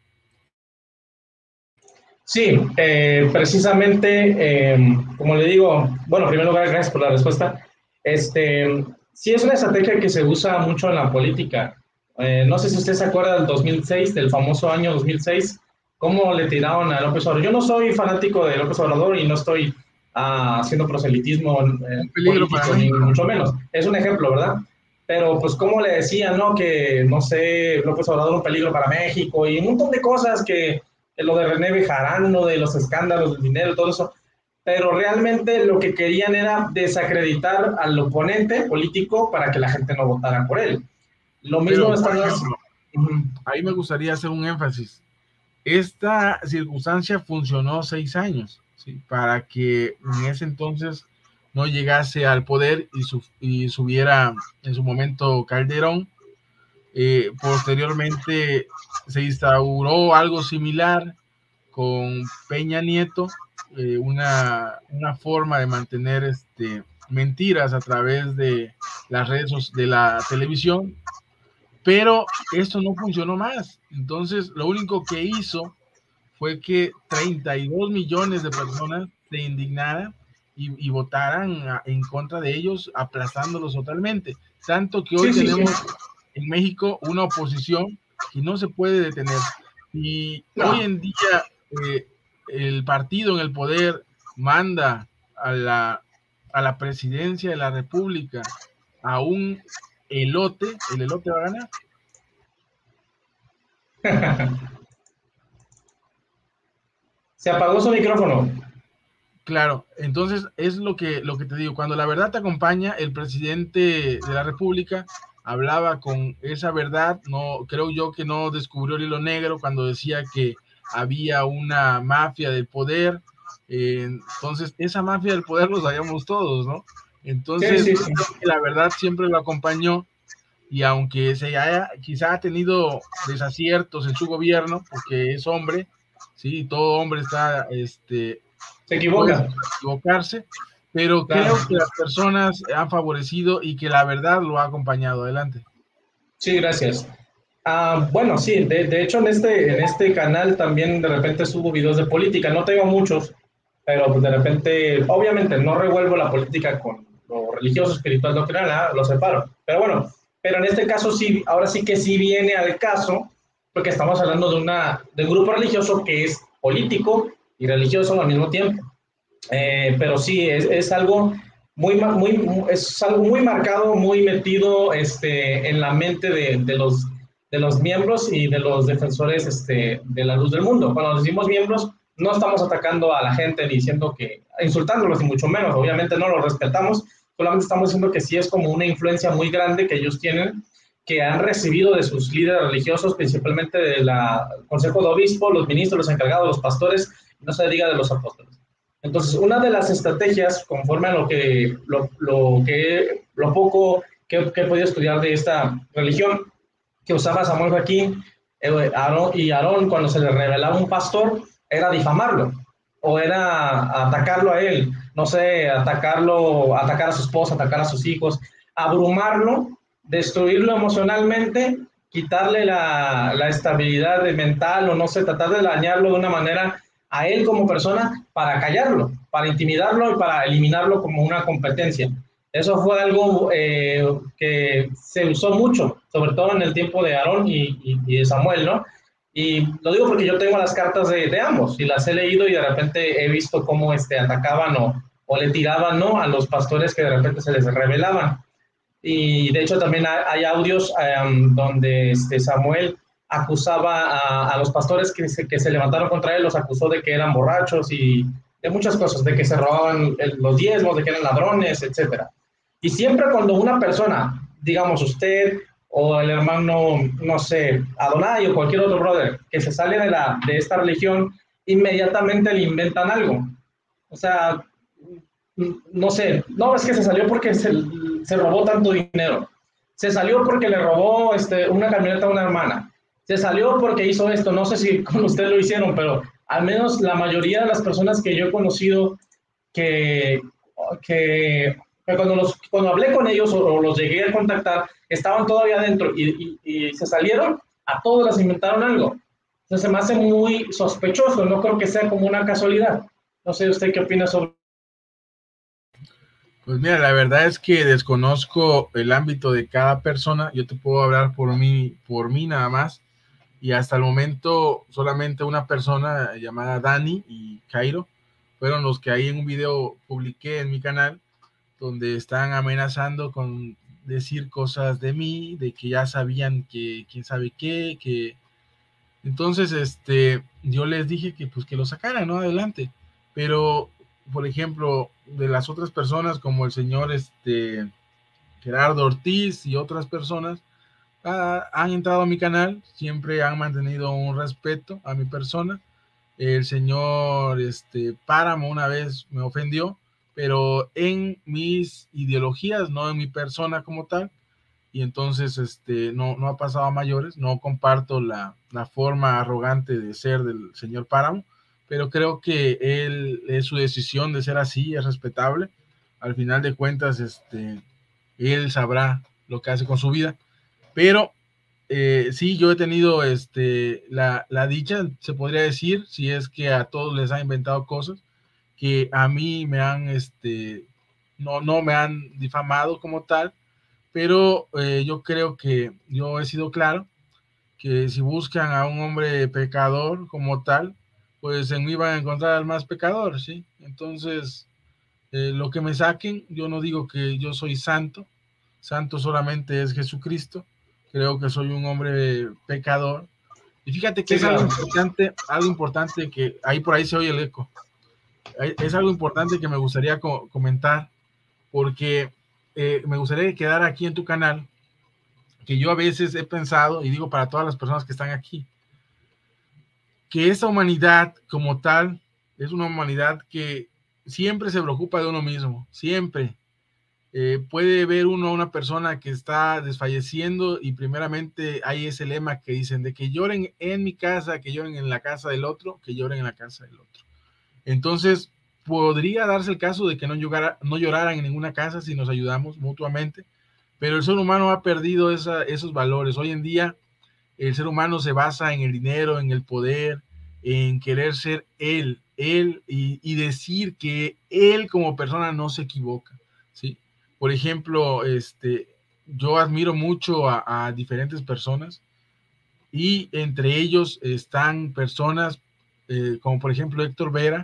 Sí, eh, precisamente, eh, como le digo, bueno, en primer lugar, gracias por la respuesta. Este, sí, es una estrategia que se usa mucho en la política. Eh, no sé si usted se acuerda del dos mil seis, del famoso año dos mil seis, cómo le tiraron a López Obrador. Yo no soy fanático de López Obrador y no estoy ah, haciendo proselitismo eh, político, ni mucho menos. Es un ejemplo, ¿verdad? Pero pues cómo le decían, ¿no? Que, no sé, López Obrador un peligro para México y un montón de cosas que lo de René Bejarano, de los escándalos del dinero, todo eso, pero realmente lo que querían era desacreditar al oponente político para que la gente no votara por él. Lo mismo está ejemplo, uh-huh. Ahí me gustaría hacer un énfasis. Esta circunstancia funcionó seis años, ¿sí?, para que en ese entonces no llegase al poder y, su, y subiera en su momento Calderón. Eh, posteriormente se instauró algo similar con Peña Nieto, eh, una, una forma de mantener este, mentiras a través de las redes de la televisión, pero esto no funcionó más. Entonces lo único que hizo fue que treinta y dos millones de personas se indignaran y, y votaran a, en contra de ellos, aplazándolos totalmente, tanto que hoy sí, tenemos sí, sí. en México una oposición que no se puede detener, y no. Hoy en día eh, el partido en el poder manda a la, a la presidencia de la República a un elote, ¿el elote va a ganar? Se apagó su micrófono. Claro, entonces es lo que, lo que te digo, cuando la verdad te acompaña, el presidente de la República hablaba con esa verdad, no, creo yo que no descubrió el hilo negro cuando decía que había una mafia del poder, eh, entonces esa mafia del poder lo sabíamos todos, ¿no? Sí, Entonces sí, yo sí. creo que la verdad siempre lo acompañó, y aunque se haya, quizá ha tenido desaciertos en su gobierno, porque es hombre, sí, todo hombre está, este, Se puede equivoca. equivocarse, pero Claro. creo que las personas han favorecido y que la verdad lo ha acompañado adelante. Sí, gracias. Ah, bueno, sí, de, de hecho en este, en este canal también de repente subo videos de política, no tengo muchos, pero pues de repente, obviamente no revuelvo la política con lo religioso, espiritual, doctrinal, ¿ah? Lo separo. Pero bueno, pero en este caso sí, ahora sí que sí viene al caso, porque estamos hablando de, una, de un grupo religioso que es político y religioso al mismo tiempo. Eh, pero sí, es, es algo muy, muy, es algo muy marcado, muy metido este, en la mente de, de, los, de los miembros y de los defensores este, de la luz del mundo. Cuando decimos miembros, no estamos atacando a la gente ni diciendo que, insultándolos, ni mucho menos, obviamente no los respetamos, solamente estamos diciendo que sí es como una influencia muy grande que ellos tienen, que han recibido de sus líderes religiosos, principalmente del Consejo de Obispo, los ministros, los encargados, los pastores, no se diga de los apóstoles. Entonces, una de las estrategias, conforme a lo que, lo, lo que, lo poco que, que he podido estudiar de esta religión, que usaba Samuel Joaquín eh, Aarón, y Aarón, cuando se le revelaba un pastor, era difamarlo, o era atacarlo a él, no sé, atacarlo, atacar a su esposa, atacar a sus hijos, abrumarlo, destruirlo emocionalmente, quitarle la, la estabilidad mental, o no sé, tratar de dañarlo de una manera a él como persona para callarlo, para intimidarlo y para eliminarlo como una competencia. Eso fue algo eh, que se usó mucho, sobre todo en el tiempo de Aarón y, y, y de Samuel, ¿no? Y lo digo porque yo tengo las cartas de, de ambos y las he leído y de repente he visto cómo este, atacaban o, o le tiraban, ¿no? A los pastores que de repente se les revelaban. Y de hecho también hay, hay audios um, donde este Samuel acusaba a, a los pastores que se, que se levantaron contra él, los acusó de que eran borrachos y de muchas cosas, de que se robaban el, los diezmos, de que eran ladrones, etcétera. Y siempre cuando una persona, digamos usted o el hermano, no sé, Adonai o cualquier otro brother, que se sale de, la, de esta religión, inmediatamente le inventan algo. O sea, no sé, no, es que se salió porque se, se robó tanto dinero. Se salió porque le robó este, una camioneta a una hermana. Se salió porque hizo esto. No sé si con usted lo hicieron, pero al menos la mayoría de las personas que yo he conocido que, que, que cuando, los, cuando hablé con ellos o, o, los llegué a contactar, estaban todavía adentro y, y, y se salieron, a todos les inventaron algo. Entonces se me hace muy sospechoso, no creo que sea como una casualidad. No sé usted qué opina sobre. Pues mira, la verdad es que desconozco el ámbito de cada persona. Yo te puedo hablar por mí, por mí nada más. Y hasta el momento solamente una persona llamada Dani y Cairo fueron los que ahí en un video publiqué en mi canal, donde están amenazando con decir cosas de mí, de que ya sabían que quién sabe qué, que entonces este yo les dije que pues que lo sacaran, ¿no? Adelante. Pero por ejemplo, de las otras personas como el señor este Gerardo Ortiz y otras personas ah, han entrado a mi canal, siempre han mantenido un respeto a mi persona. El señor este Páramo una vez me ofendió, pero en mis ideologías, no en mi persona como tal, y entonces este no, no ha pasado a mayores. No comparto la, la forma arrogante de ser del señor Páramo, pero creo que él es su decisión de ser así, es respetable. Al final de cuentas, este, él sabrá lo que hace con su vida, pero eh, sí, yo he tenido este, la, la dicha, se podría decir, si es que a todos les ha inventado cosas, que a mí me han, este, no, no me han difamado como tal, pero eh, yo creo que yo he sido claro, que si buscan a un hombre pecador como tal, pues en mí van a encontrar al más pecador, ¿sí? Entonces, eh, lo que me saquen. Yo no digo que yo soy santo, santo solamente es Jesucristo. Creo que soy un hombre pecador. Y fíjate que Sí, es algo claro. importante, algo importante que ahí por ahí se oye el eco. Es algo importante que me gustaría co comentar, porque eh, me gustaría quedar aquí en tu canal, que yo a veces he pensado, y digo para todas las personas que están aquí, que esa humanidad como tal es una humanidad que siempre se preocupa de uno mismo, siempre. Eh, puede ver uno a una persona que está desfalleciendo y primeramente hay ese lema que dicen de que lloren en mi casa, que lloren en la casa del otro, que lloren en la casa del otro. Entonces, podría darse el caso de que no, llorara, no lloraran en ninguna casa si nos ayudamos mutuamente, pero el ser humano ha perdido esa, esos valores. Hoy en día, el ser humano se basa en el dinero, en el poder, en querer ser él, él y, y decir que él como persona no se equivoca, ¿sí? Por ejemplo, este, yo admiro mucho a, a diferentes personas y entre ellos están personas eh, como por ejemplo Héctor Vera.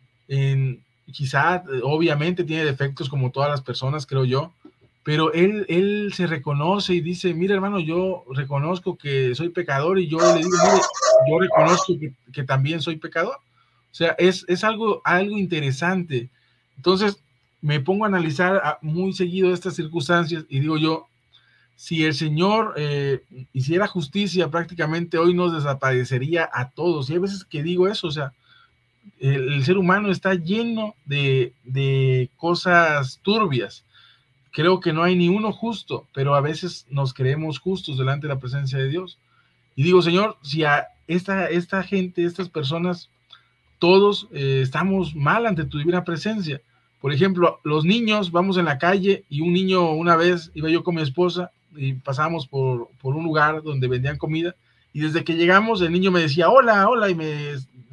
En, quizá, obviamente tiene defectos como todas las personas, creo yo, pero él, él se reconoce y dice, mira hermano, yo reconozco que soy pecador y yo le digo, mire, yo reconozco que, que también soy pecador. O sea, es, es algo, algo interesante. Entonces, me pongo a analizar muy seguido estas circunstancias y digo yo, si el Señor eh, hiciera justicia, prácticamente hoy nos desaparecería a todos. Y hay veces que digo eso, o sea, el, el ser humano está lleno de, de cosas turbias. Creo que no hay ni uno justo, pero a veces nos creemos justos delante de la presencia de Dios. Y digo, Señor, si a esta, esta gente, estas personas, todos eh, estamos mal ante tu divina presencia. Por ejemplo, los niños, vamos en la calle y un niño, una vez iba yo con mi esposa y pasamos por, por un lugar donde vendían comida y desde que llegamos el niño me decía hola, hola y me,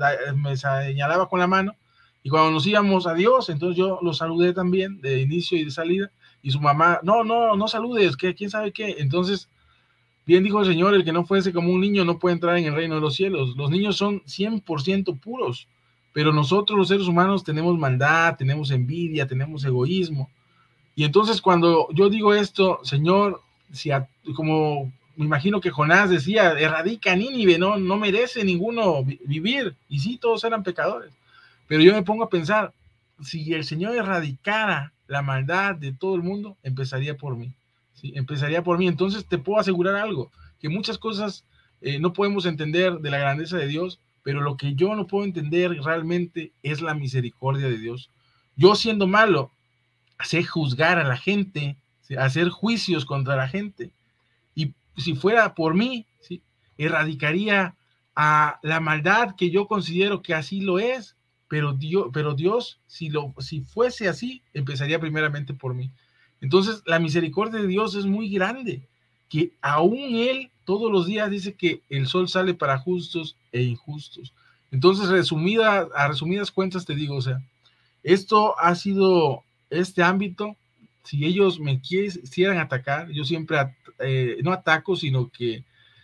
me señalaba con la mano y cuando nos íbamos adiós, entonces yo lo saludé también de inicio y de salida y su mamá, no, no, no saludes, que quién sabe qué. Entonces, bien dijo el Señor, el que no fuese como un niño no puede entrar en el reino de los cielos. Los niños son cien por ciento puros, pero nosotros los seres humanos tenemos maldad, tenemos envidia, tenemos egoísmo. Y entonces cuando yo digo esto, Señor, si a, como me imagino que Jonás decía, erradica a Nínive, no, no merece ninguno vivir. Y sí, todos eran pecadores. Pero yo me pongo a pensar, si el Señor erradicara la maldad de todo el mundo, empezaría por mí. ¿Sí? Empezaría por mí. Entonces te puedo asegurar algo, que muchas cosas eh, no podemos entender de la grandeza de Dios, pero lo que yo no puedo entender realmente es la misericordia de Dios. Yo siendo malo, sé juzgar a la gente, ¿sí? Hacer juicios contra la gente. Y si fuera por mí, ¿sí? Erradicaría a la maldad que yo considero que así lo es, pero Dios, pero Dios si, lo, si fuese así, empezaría primeramente por mí. Entonces, la misericordia de Dios es muy grande, que aún Él todos los días dice que el sol sale para justos e injustos. Entonces, resumida, a resumidas cuentas te digo, o sea, esto ha sido este ámbito, si ellos me quisieran atacar, yo siempre eh, no ataco, sino que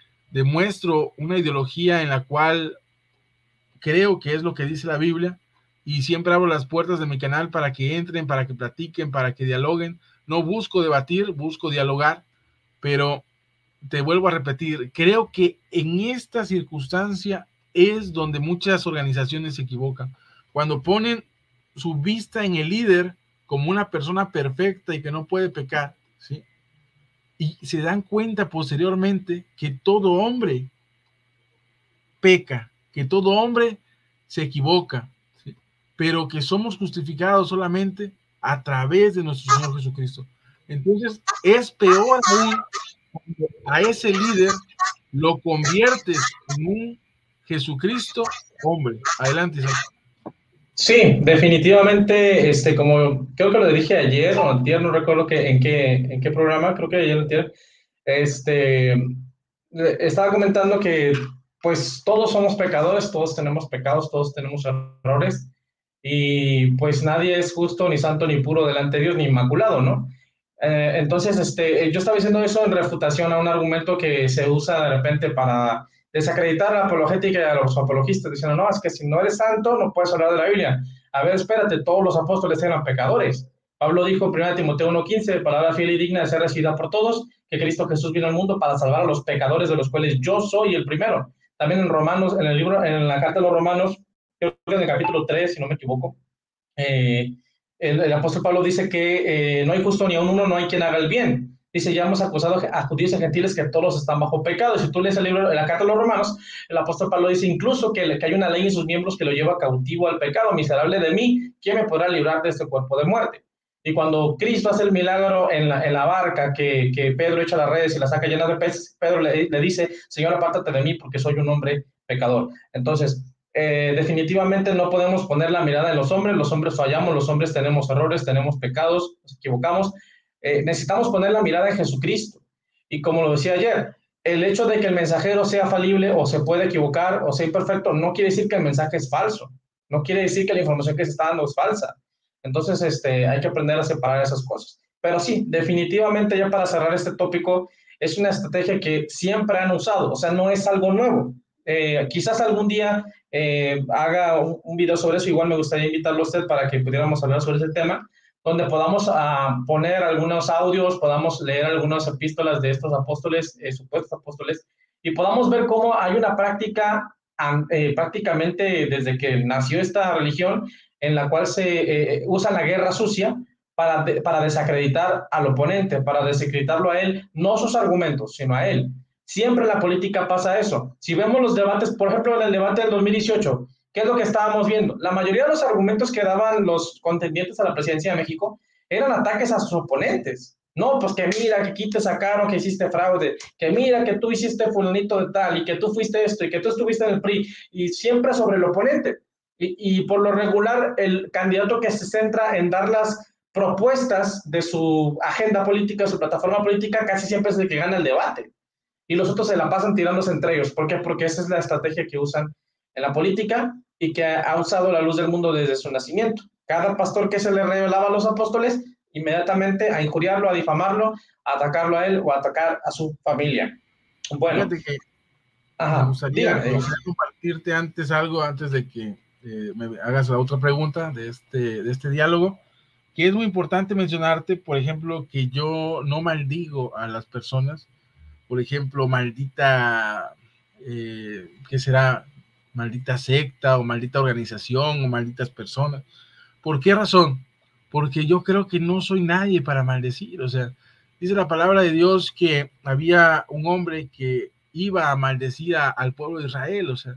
demuestro una ideología en la cual creo que es lo que dice la Biblia y siempre abro las puertas de mi canal para que entren, para que platiquen, para que dialoguen. No busco debatir, busco dialogar, pero te vuelvo a repetir, creo que en esta circunstancia es donde muchas organizaciones se equivocan. Cuando ponen su vista en el líder como una persona perfecta y que no puede pecar, ¿sí? Y se dan cuenta posteriormente que todo hombre peca, que todo hombre se equivoca, ¿sí? Pero que somos justificados solamente a través de nuestro Señor Jesucristo. Entonces, es peor aún cuando a ese líder lo conviertes en un Jesucristo hombre. Adelante, Isaac. Sí, definitivamente, este, como creo que lo dije ayer o antier, no recuerdo que, en, qué, en qué programa, creo que ayer o antier, este, estaba comentando que pues todos somos pecadores, todos tenemos pecados, todos tenemos errores y pues nadie es justo, ni santo, ni puro delante de Dios, ni inmaculado, ¿no? Eh, entonces, este, yo estaba diciendo eso en refutación a un argumento que se usa de repente para desacreditar la apologética y a los apologistas, diciendo, no, es que si no eres santo no puedes hablar de la Biblia. A ver, espérate, todos los apóstoles eran pecadores. Pablo dijo en primera Timoteo uno quince, palabra fiel y digna de ser recibida por todos, que Cristo Jesús vino al mundo para salvar a los pecadores, de los cuales yo soy el primero. También en Romanos, en el libro, en la carta de los Romanos, creo que en el capítulo tres, si no me equivoco, eh, el, el apóstol Pablo dice que eh, no hay justo ni a uno, no hay quien haga el bien. Dice, ya hemos acusado a judíos y gentiles que todos están bajo pecado. Y si tú lees el libro, en la carta de los Romanos, el apóstol Pablo dice incluso que, que hay una ley en sus miembros que lo lleva cautivo al pecado. Miserable de mí, ¿quién me podrá librar de este cuerpo de muerte? Y cuando Cristo hace el milagro en la, en la barca, que, que Pedro echa las redes y la saca llena de peces, Pedro le, le dice, Señor, apártate de mí porque soy un hombre pecador. Entonces, eh, definitivamente no podemos poner la mirada en los hombres, los hombres fallamos, los hombres tenemos errores, tenemos pecados, nos equivocamos. Eh, necesitamos poner la mirada en Jesucristo. Y como lo decía ayer, el hecho de que el mensajero sea falible o se puede equivocar o sea imperfecto no quiere decir que el mensaje es falso, no quiere decir que la información que se está dando es falsa. Entonces, este, hay que aprender a separar esas cosas. Pero sí, definitivamente, ya para cerrar este tópico, es una estrategia que siempre han usado, o sea, no es algo nuevo. Eh, quizás algún día eh, haga un, un video sobre eso, igual me gustaría invitarlo a usted para que pudiéramos hablar sobre ese tema, donde podamos uh, poner algunos audios, podamos leer algunas epístolas de estos apóstoles, eh, supuestos apóstoles, y podamos ver cómo hay una práctica, eh, prácticamente desde que nació esta religión, en la cual se eh, usa la guerra sucia para, de, para desacreditar al oponente, para desacreditarlo a él, no sus argumentos, sino a él. Siempre en la política pasa eso. Si vemos los debates, por ejemplo, en el debate del dos mil dieciocho, ¿qué es lo que estábamos viendo? La mayoría de los argumentos que daban los contendientes a la presidencia de México eran ataques a sus oponentes. No, pues que mira, que aquí te sacaron, que hiciste fraude, que mira, que tú hiciste fulanito de tal, y que tú fuiste esto, y que tú estuviste en el P R I, y siempre sobre el oponente. Y, y por lo regular, el candidato que se centra en dar las propuestas de su agenda política, su plataforma política, casi siempre es el que gana el debate. Y los otros se la pasan tirándose entre ellos. ¿Por qué? Porque esa es la estrategia que usan en la política y que ha usado la luz del mundo desde su nacimiento. Cada pastor que se le revelaba a los apóstoles, inmediatamente a injuriarlo, a difamarlo, a atacarlo a él o a atacar a su familia. Bueno. Fíjate que ajá, me, gustaría, me gustaría compartirte antes algo, antes de que eh, me hagas la otra pregunta de este, de este diálogo, que es muy importante mencionarte, por ejemplo, que yo no maldigo a las personas, por ejemplo, maldita, eh, ¿qué será? Maldita secta o maldita organización o malditas personas. ¿Por qué razón? Porque yo creo que no soy nadie para maldecir. O sea, dice la palabra de Dios que había un hombre que iba a maldecir a, al pueblo de Israel, o sea,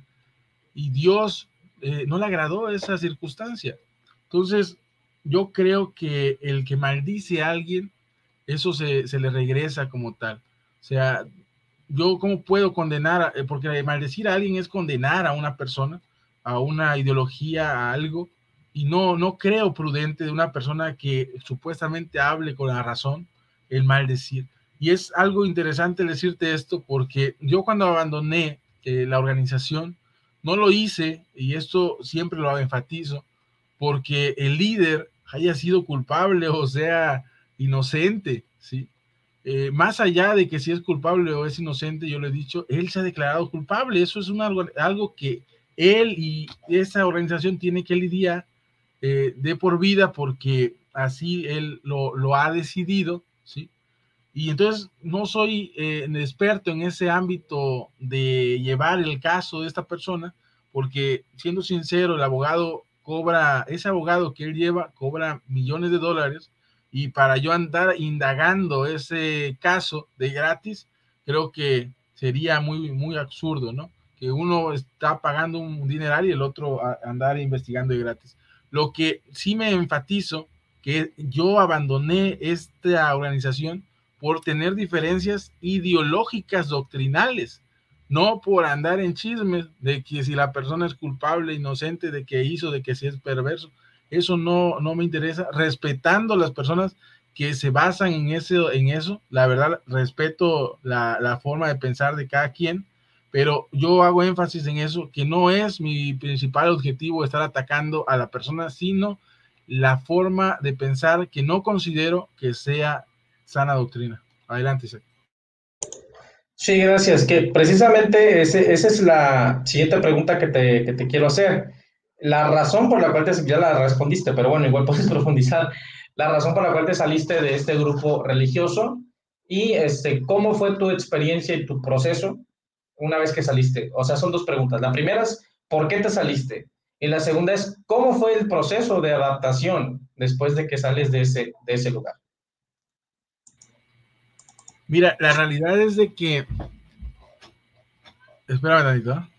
y Dios eh, no le agradó esa circunstancia. Entonces, yo creo que el que maldice a alguien, eso se, se le regresa como tal. O sea, yo cómo puedo condenar, porque maldecir a alguien es condenar a una persona, a una ideología, a algo, y no, no creo prudente de una persona que supuestamente hable con la razón, el maldecir. Y es algo interesante decirte esto, porque yo cuando abandoné eh, la organización, no lo hice, y esto siempre lo enfatizo, porque el líder haya sido culpable o sea inocente, ¿sí? Eh, más allá de que si es culpable o es inocente, yo le he dicho, él se ha declarado culpable. Eso es una, algo que él y esa organización tiene que lidiar eh, de por vida, porque así él lo, lo ha decidido, ¿sí? Y entonces no soy eh, experto en ese ámbito de llevar el caso de esta persona, porque siendo sincero, el abogado cobra, ese abogado que él lleva cobra millones de dólares, y para yo andar indagando ese caso de gratis, creo que sería muy, muy absurdo, ¿no? Que uno está pagando un dineral y el otro andar investigando de gratis. Lo que sí me enfatizo, que yo abandoné esta organización por tener diferencias ideológicas doctrinales, no por andar en chismes de que si la persona es culpable, inocente, de que hizo, de que si es perverso. Eso no, no me interesa, respetando las personas que se basan en, ese, en eso. La verdad, respeto la, la forma de pensar de cada quien, pero yo hago énfasis en eso, que no es mi principal objetivo estar atacando a la persona, sino la forma de pensar que no considero que sea sana doctrina. Adelante, Isaac. Sí, gracias. Que precisamente ese, esa es la siguiente pregunta que te, que te quiero hacer. la razón por la cual te, ya la respondiste, pero bueno, igual puedes profundizar, la razón por la cual te saliste de este grupo religioso y este, cómo fue tu experiencia y tu proceso una vez que saliste. O sea, son dos preguntas. La primera es, ¿por qué te saliste? Y la segunda es, ¿cómo fue el proceso de adaptación después de que sales de ese, de ese lugar? Mira, la realidad es de que... Espérame tantito, ¿eh?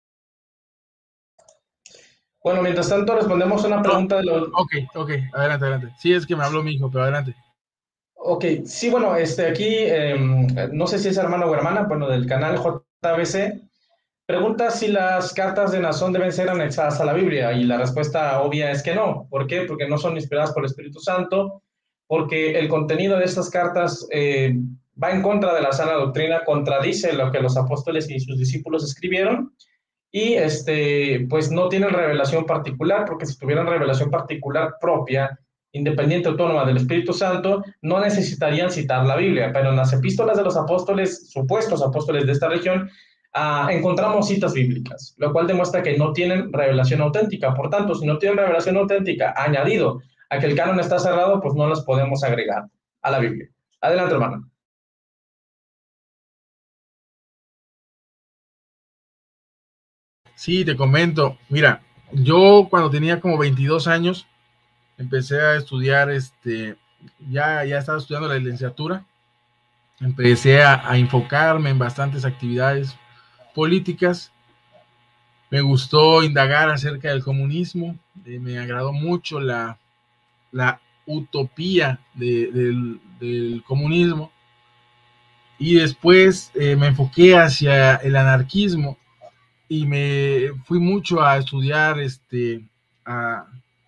Bueno, mientras tanto respondemos una No, pregunta de los... ok, ok, adelante, adelante. Sí, es que me habló mi hijo, pero adelante. Ok, sí, bueno, este, aquí, eh, no sé si es hermano o hermana, bueno, del canal J B C, pregunta si las cartas de Nazón deben ser anexadas a la Biblia, y la respuesta obvia es que no. ¿Por qué? Porque no son inspiradas por el Espíritu Santo, porque el contenido de estas cartas eh, va en contra de la sana doctrina, contradice lo que los apóstoles y sus discípulos escribieron, y este, pues no tienen revelación particular, porque si tuvieran revelación particular propia, independiente, autónoma del Espíritu Santo, no necesitarían citar la Biblia, pero en las epístolas de los apóstoles, supuestos apóstoles de esta región, uh, encontramos citas bíblicas, lo cual demuestra que no tienen revelación auténtica. Por tanto, si no tienen revelación auténtica, añadido a que el canon está cerrado, pues no las podemos agregar a la Biblia. Adelante, hermano. Sí, te comento. Mira, yo cuando tenía como veintidós años, empecé a estudiar, este, ya, ya estaba estudiando la licenciatura. Empecé a, a enfocarme en bastantes actividades políticas. Me gustó indagar acerca del comunismo. Eh, me agradó mucho la, la utopía de, del, del comunismo. Y después eh, me enfoqué hacia el anarquismo y me fui mucho a estudiar este, a,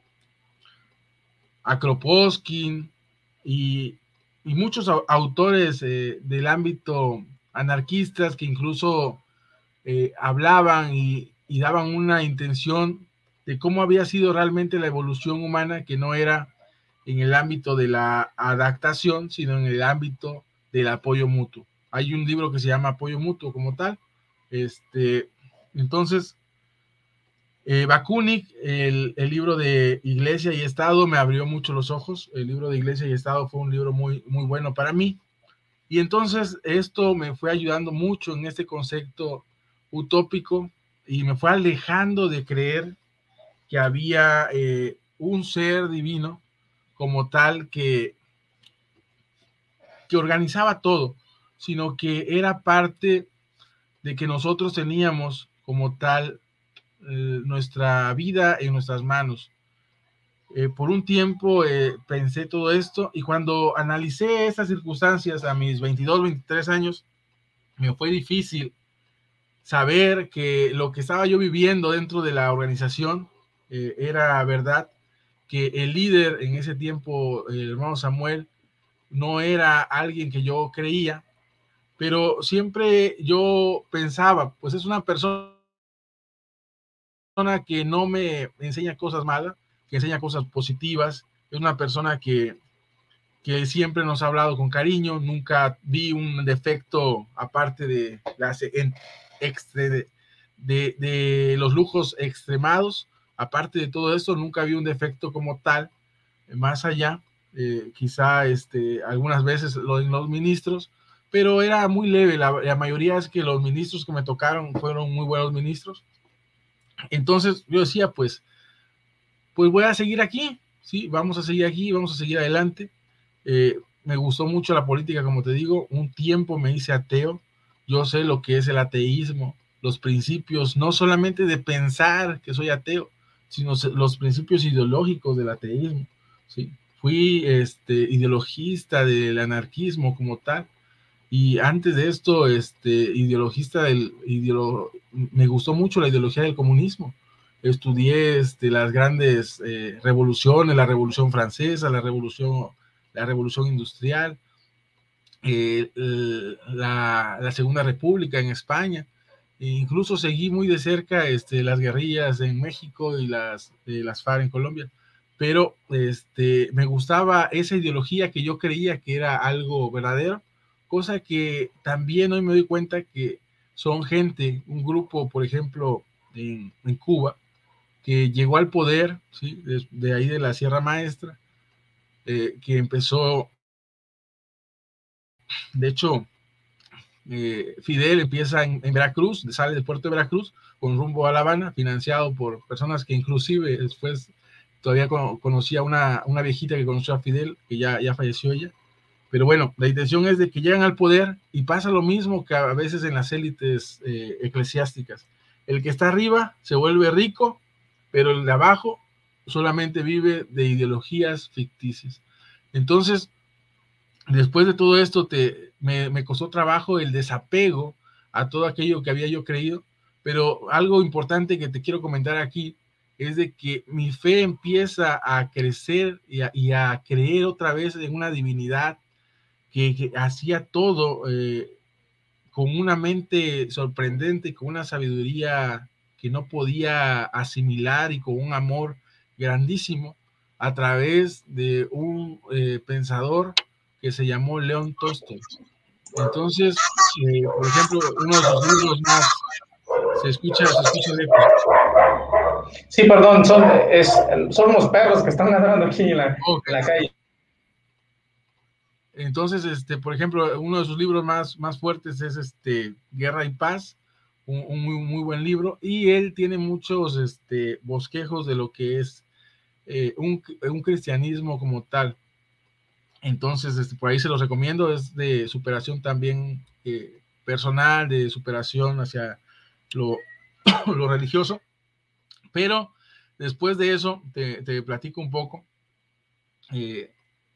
a Kropotkin y, y muchos autores eh, del ámbito anarquistas que incluso eh, hablaban y, y daban una intención de cómo había sido realmente la evolución humana, que no era en el ámbito de la adaptación, sino en el ámbito del apoyo mutuo. Hay un libro que se llama Apoyo Mutuo como tal. Este, entonces, eh, Bakunin, el, el libro de Iglesia y Estado, me abrió mucho los ojos. El libro de Iglesia y Estado fue un libro muy, muy bueno para mí. Y entonces esto me fue ayudando mucho en este concepto utópico y me fue alejando de creer que había eh, un ser divino como tal que, que organizaba todo, sino que era parte de que nosotros teníamos como tal eh, nuestra vida en nuestras manos. Eh, por un tiempo eh, pensé todo esto y cuando analicé estas circunstancias a mis veintidós, veintitrés años, me fue difícil saber que lo que estaba yo viviendo dentro de la organización eh, era verdad, que el líder en ese tiempo, el hermano Samuel, no era alguien que yo creía, pero siempre yo pensaba, pues es una persona que no me enseña cosas malas, que enseña cosas positivas, es una persona que, que siempre nos ha hablado con cariño, nunca vi un defecto aparte de las extre, de, de, de los lujos extremados, aparte de todo esto, nunca vi un defecto como tal, más allá, eh, quizá este, algunas veces lo, los ministros, pero era muy leve, la, la mayoría es que los ministros que me tocaron fueron muy buenos ministros. Entonces yo decía, pues, pues voy a seguir aquí, sí, vamos a seguir aquí, vamos a seguir adelante. Eh, me gustó mucho la política, como te digo, un tiempo me hice ateo, yo sé lo que es el ateísmo, los principios, no solamente de pensar que soy ateo, sino los principios ideológicos del ateísmo, ¿sí? Fui este, ideologista del anarquismo como tal, y antes de esto, este, ideologista del, ideolo, me gustó mucho la ideología del comunismo. Estudié este, las grandes eh, revoluciones, la Revolución Francesa, la Revolución, la Revolución Industrial, eh, la, la Segunda República en España. E incluso seguí muy de cerca este, las guerrillas en México y las, eh, las FARC en Colombia. Pero este, me gustaba esa ideología que yo creía que era algo verdadero, cosa que también hoy me doy cuenta que son gente, un grupo, por ejemplo, en, en Cuba, que llegó al poder, ¿sí? de, de ahí de la Sierra Maestra, eh, que empezó, de hecho, eh, Fidel empieza en, en Veracruz, sale del puerto de Veracruz con rumbo a La Habana, financiado por personas que inclusive después todavía con, conocía una, una viejita que conoció a Fidel, que ya, ya falleció ella. Pero bueno, la intención es de que llegan al poder y pasa lo mismo que a veces en las élites eh, eclesiásticas. El que está arriba se vuelve rico, pero el de abajo solamente vive de ideologías ficticias. Entonces, después de todo esto, te, me, me costó trabajo el desapego a todo aquello que había yo creído, pero algo importante que te quiero comentar aquí es de que mi fe empieza a crecer y a, y a creer otra vez en una divinidad que, que hacía todo eh, con una mente sorprendente y con una sabiduría que no podía asimilar y con un amor grandísimo a través de un eh, pensador que se llamó León Tolstoy. Entonces, eh, por ejemplo, uno de sus libros más se escucha, se escucha el eco. Sí, perdón, son, es, son unos perros que están ladrando aquí en la, okay. en la calle. Entonces, este, por ejemplo, uno de sus libros más, más fuertes es este, Guerra y Paz, un, un muy, muy buen libro, y él tiene muchos este, bosquejos de lo que es eh, un, un cristianismo como tal. Entonces, este, por ahí se los recomiendo, es de superación también eh, personal, de superación hacia lo, lo religioso, pero después de eso, te, te platico un poco. Eh,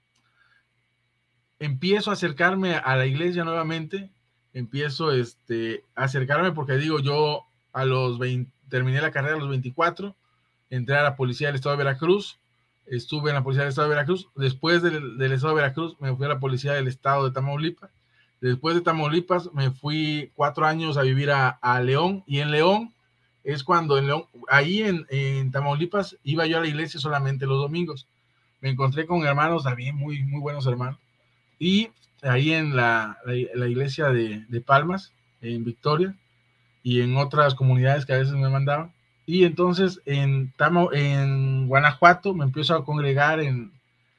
empiezo a acercarme a la iglesia nuevamente, empiezo este, a acercarme porque digo, yo a los veinte, terminé la carrera a los veinticuatro, entré a la policía del estado de Veracruz, estuve en la policía del estado de Veracruz, después del, del estado de Veracruz me fui a la policía del estado de Tamaulipas, después de Tamaulipas me fui cuatro años a vivir a, a León, y en León es cuando en León, ahí en, en Tamaulipas iba yo a la iglesia solamente los domingos, me encontré con hermanos también muy, muy buenos hermanos, y ahí en la, la, la iglesia de, de Palmas, en Victoria, y en otras comunidades que a veces me mandaban. Y entonces en, Tamo, en Guanajuato me empiezo a congregar en,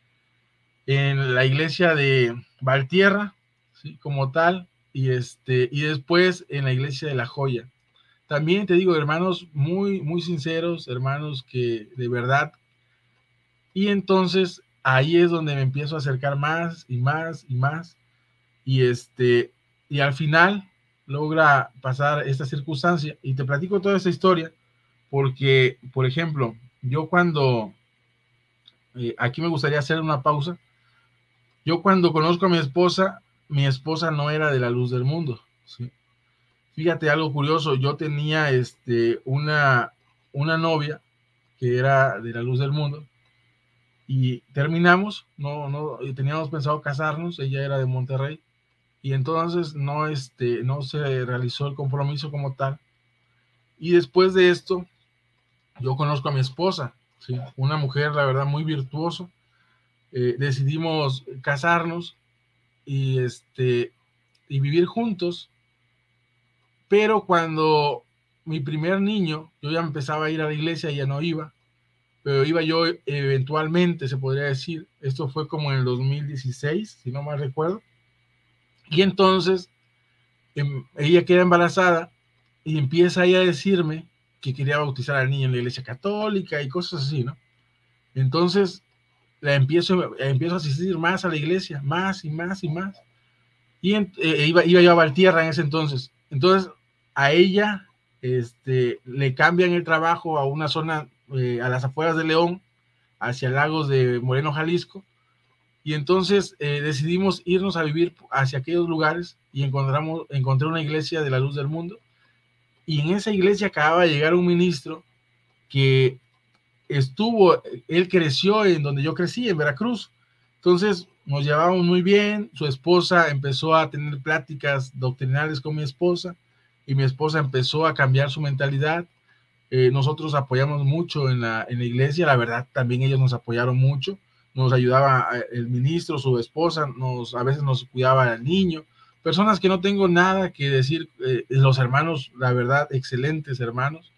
en la iglesia de Valtierra, ¿sí? Como tal, y, este, y después en la iglesia de La Joya. También te digo, hermanos muy, muy sinceros, hermanos que de verdad. Y entonces ahí es donde me empiezo a acercar más y más y más, y este, y al final logra pasar esta circunstancia, y te platico toda esta historia, porque, por ejemplo, yo cuando, eh, aquí me gustaría hacer una pausa, yo cuando conozco a mi esposa, mi esposa no era de la luz del mundo, ¿sí? Fíjate algo curioso, yo tenía este, una, una novia que era de la luz del mundo, y terminamos, no, no, teníamos pensado casarnos, ella era de Monterrey, y entonces no, este, no se realizó el compromiso como tal. Y después de esto, yo conozco a mi esposa, ¿sí? Una mujer, la verdad, muy virtuosa. Eh, decidimos casarnos y, este, y vivir juntos, pero cuando mi primer niño, yo ya empezaba a ir a la iglesia, ya no iba, pero iba yo eventualmente, se podría decir. Esto fue como en el dos mil dieciséis, si no mal recuerdo. Y entonces eh, ella queda embarazada y empieza ella a decirme que quería bautizar al niño en la iglesia católica y cosas así, ¿no? Entonces la empiezo, empiezo a asistir más a la iglesia, más y más y más. Y en, eh, iba, iba yo a Valtierra en ese entonces. Entonces a ella este, le cambian el trabajo a una zona eh, a las afueras de León, hacia Lagos de Moreno, Jalisco. Y entonces eh, decidimos irnos a vivir hacia aquellos lugares, y encontramos, encontré una iglesia de la luz del mundo. Y en esa iglesia acababa de llegar un ministro que estuvo, él creció en donde yo crecí, en Veracruz. Entonces nos llevábamos muy bien, su esposa empezó a tener pláticas doctrinales con mi esposa, y mi esposa empezó a cambiar su mentalidad. Eh, nosotros apoyamos mucho en la, en la iglesia, la verdad también ellos nos apoyaron mucho, nos ayudaba el ministro, su esposa, nos, a veces nos cuidaba al niño, personas que no tengo nada que decir, eh, los hermanos, la verdad, excelentes hermanos,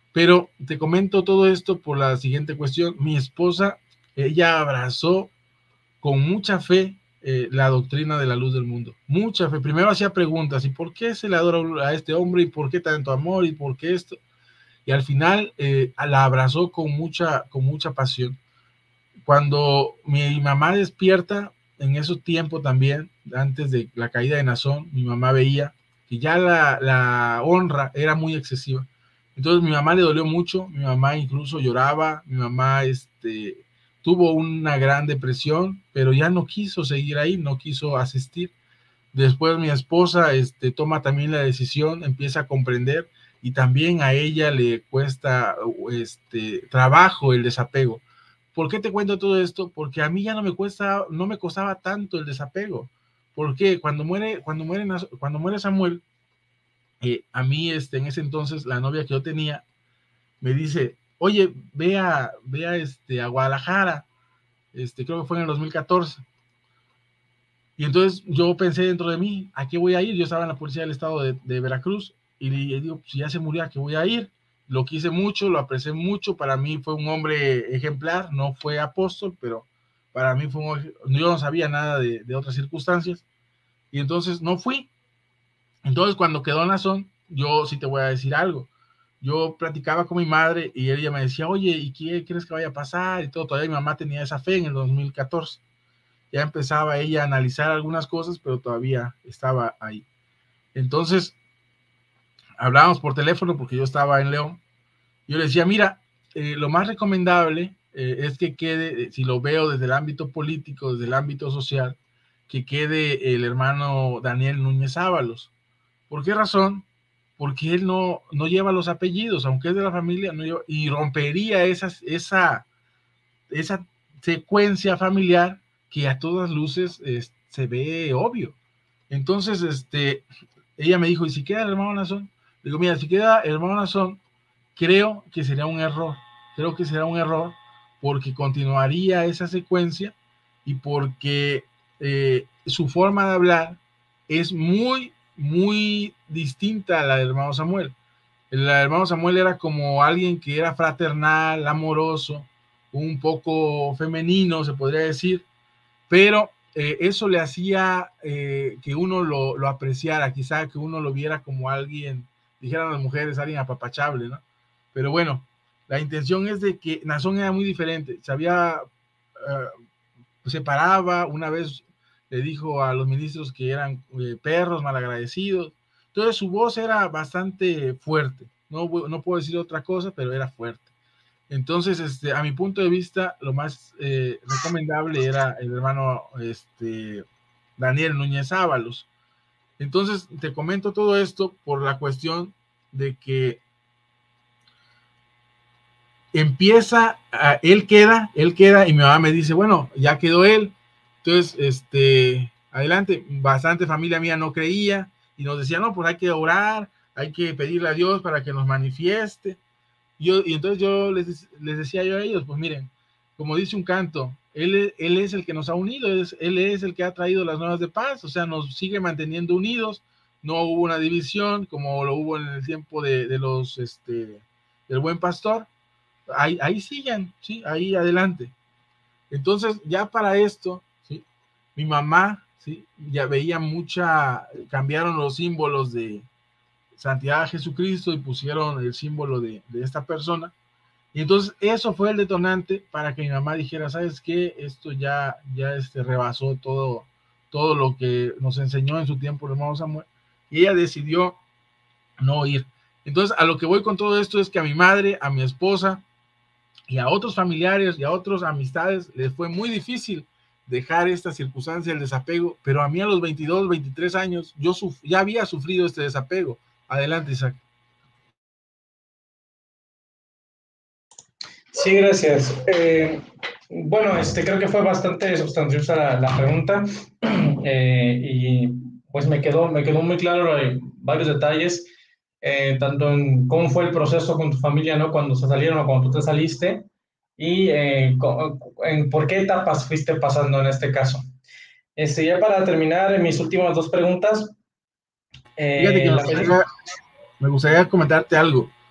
Pero te comento todo esto por la siguiente cuestión. Mi esposa, ella abrazó con mucha fe eh, la doctrina de la luz del mundo. Mucha fe. Primero hacía preguntas, ¿y por qué se le adora a este hombre? ¿Y por qué tanto amor? ¿Y por qué esto? Y al final eh, la abrazó con mucha, con mucha pasión. Cuando mi mamá despierta, en ese tiempo también, antes de la caída de Nazón, mi mamá veía que ya la, la honra era muy excesiva. Entonces mi mamá le dolió mucho, mi mamá incluso lloraba, mi mamá este, tuvo una gran depresión, pero ya no quiso seguir ahí, no quiso asistir. Después mi esposa este, toma también la decisión, empieza a comprender, y también a ella le cuesta este, trabajo el desapego. ¿Por qué te cuento todo esto? Porque a mí ya no me cuesta, no me costaba tanto el desapego. Porque cuando muere, cuando muere, cuando muere Samuel, eh, a mí este, en ese entonces la novia que yo tenía me dice, oye, ve a, ve a, este, a Guadalajara, este, creo que fue en el dos mil catorce. Y entonces yo pensé dentro de mí, ¿a qué voy a ir? Yo estaba en la policía del estado de, de Veracruz y le digo, si ya se murió, ¿a qué voy a ir? Lo quise mucho, lo aprecié mucho, para mí fue un hombre ejemplar, no fue apóstol, pero para mí fue un, yo no sabía nada de, de otras circunstancias, y entonces no fui. Entonces cuando quedó Nazón, yo sí te voy a decir algo, yo platicaba con mi madre y ella me decía, oye, ¿y qué crees que vaya a pasar? Y todo, todavía mi mamá tenía esa fe en el dos mil catorce, ya empezaba ella a analizar algunas cosas, pero todavía estaba ahí. Entonces hablábamos por teléfono porque yo estaba en León. Yo le decía, mira, eh, lo más recomendable eh, es que quede, eh, si lo veo desde el ámbito político, desde el ámbito social, que quede el hermano Daniel Núñez Ábalos. ¿Por qué razón? Porque él no, no lleva los apellidos, aunque es de la familia, no lleva, y rompería esas, esa, esa secuencia familiar que a todas luces eh, se ve obvio. Entonces, este, ella me dijo, ¿y si queda el hermano Nazón? Le digo, mira, si queda el hermano Nazón, creo que sería un error, creo que será un error porque continuaría esa secuencia y porque eh, su forma de hablar es muy, muy distinta a la del hermano Samuel. El hermano Samuel era como alguien que era fraternal, amoroso, un poco femenino, se podría decir, pero eh, eso le hacía eh, que uno lo, lo apreciara, quizá que uno lo viera como alguien, dijeran las mujeres, alguien apapachable, ¿no? Pero bueno, la intención es de que Nazón era muy diferente, se había, uh, se paraba, una vez le dijo a los ministros que eran eh, perros malagradecidos, entonces su voz era bastante fuerte, no, no puedo decir otra cosa, pero era fuerte. Entonces, este, a mi punto de vista, lo más eh, recomendable era el hermano este, Daniel Núñez Ábalos. Entonces, te comento todo esto por la cuestión de que empieza, a, él queda, él queda, y mi mamá me dice, bueno, ya quedó él. Entonces, este, adelante, bastante familia mía no creía, y nos decía, no, pues hay que orar, hay que pedirle a Dios para que nos manifieste. Yo, y entonces yo les, les decía yo a ellos, pues miren, como dice un canto, él, él es el que nos ha unido, él es, él es el que ha traído las nuevas de paz, o sea, nos sigue manteniendo unidos, no hubo una división como lo hubo en el tiempo de, de los, este, del buen pastor, ahí, ahí sigan, ¿sí? Ahí adelante. Entonces, ya para esto, ¿sí? Mi mamá, ¿sí? Ya veía mucha, cambiaron los símbolos de santidad a Jesucristo y pusieron el símbolo de, de esta persona, y entonces eso fue el detonante para que mi mamá dijera, ¿sabes qué? Esto ya, ya este, rebasó todo, todo lo que nos enseñó en su tiempo el hermano Samuel, y ella decidió no ir. Entonces, a lo que voy con todo esto es que a mi madre, a mi esposa y a otros familiares y a otras amistades les fue muy difícil dejar esta circunstancia, el desapego, pero a mí a los veintidós, veintitrés años, yo ya había sufrido este desapego. Adelante, Isaac. Sí, gracias. Eh, bueno, este, creo que fue bastante sustanciosa la, la pregunta eh, y pues me quedó, me quedó muy claro eh, varios detalles, eh, tanto en cómo fue el proceso con tu familia, ¿no? Cuando se salieron o cuando tú te saliste, y eh, en por qué etapas fuiste pasando en este caso. Este, ya para terminar, en mis últimas dos preguntas. Eh, Fíjate que me gustaría, me gustaría comentarte algo.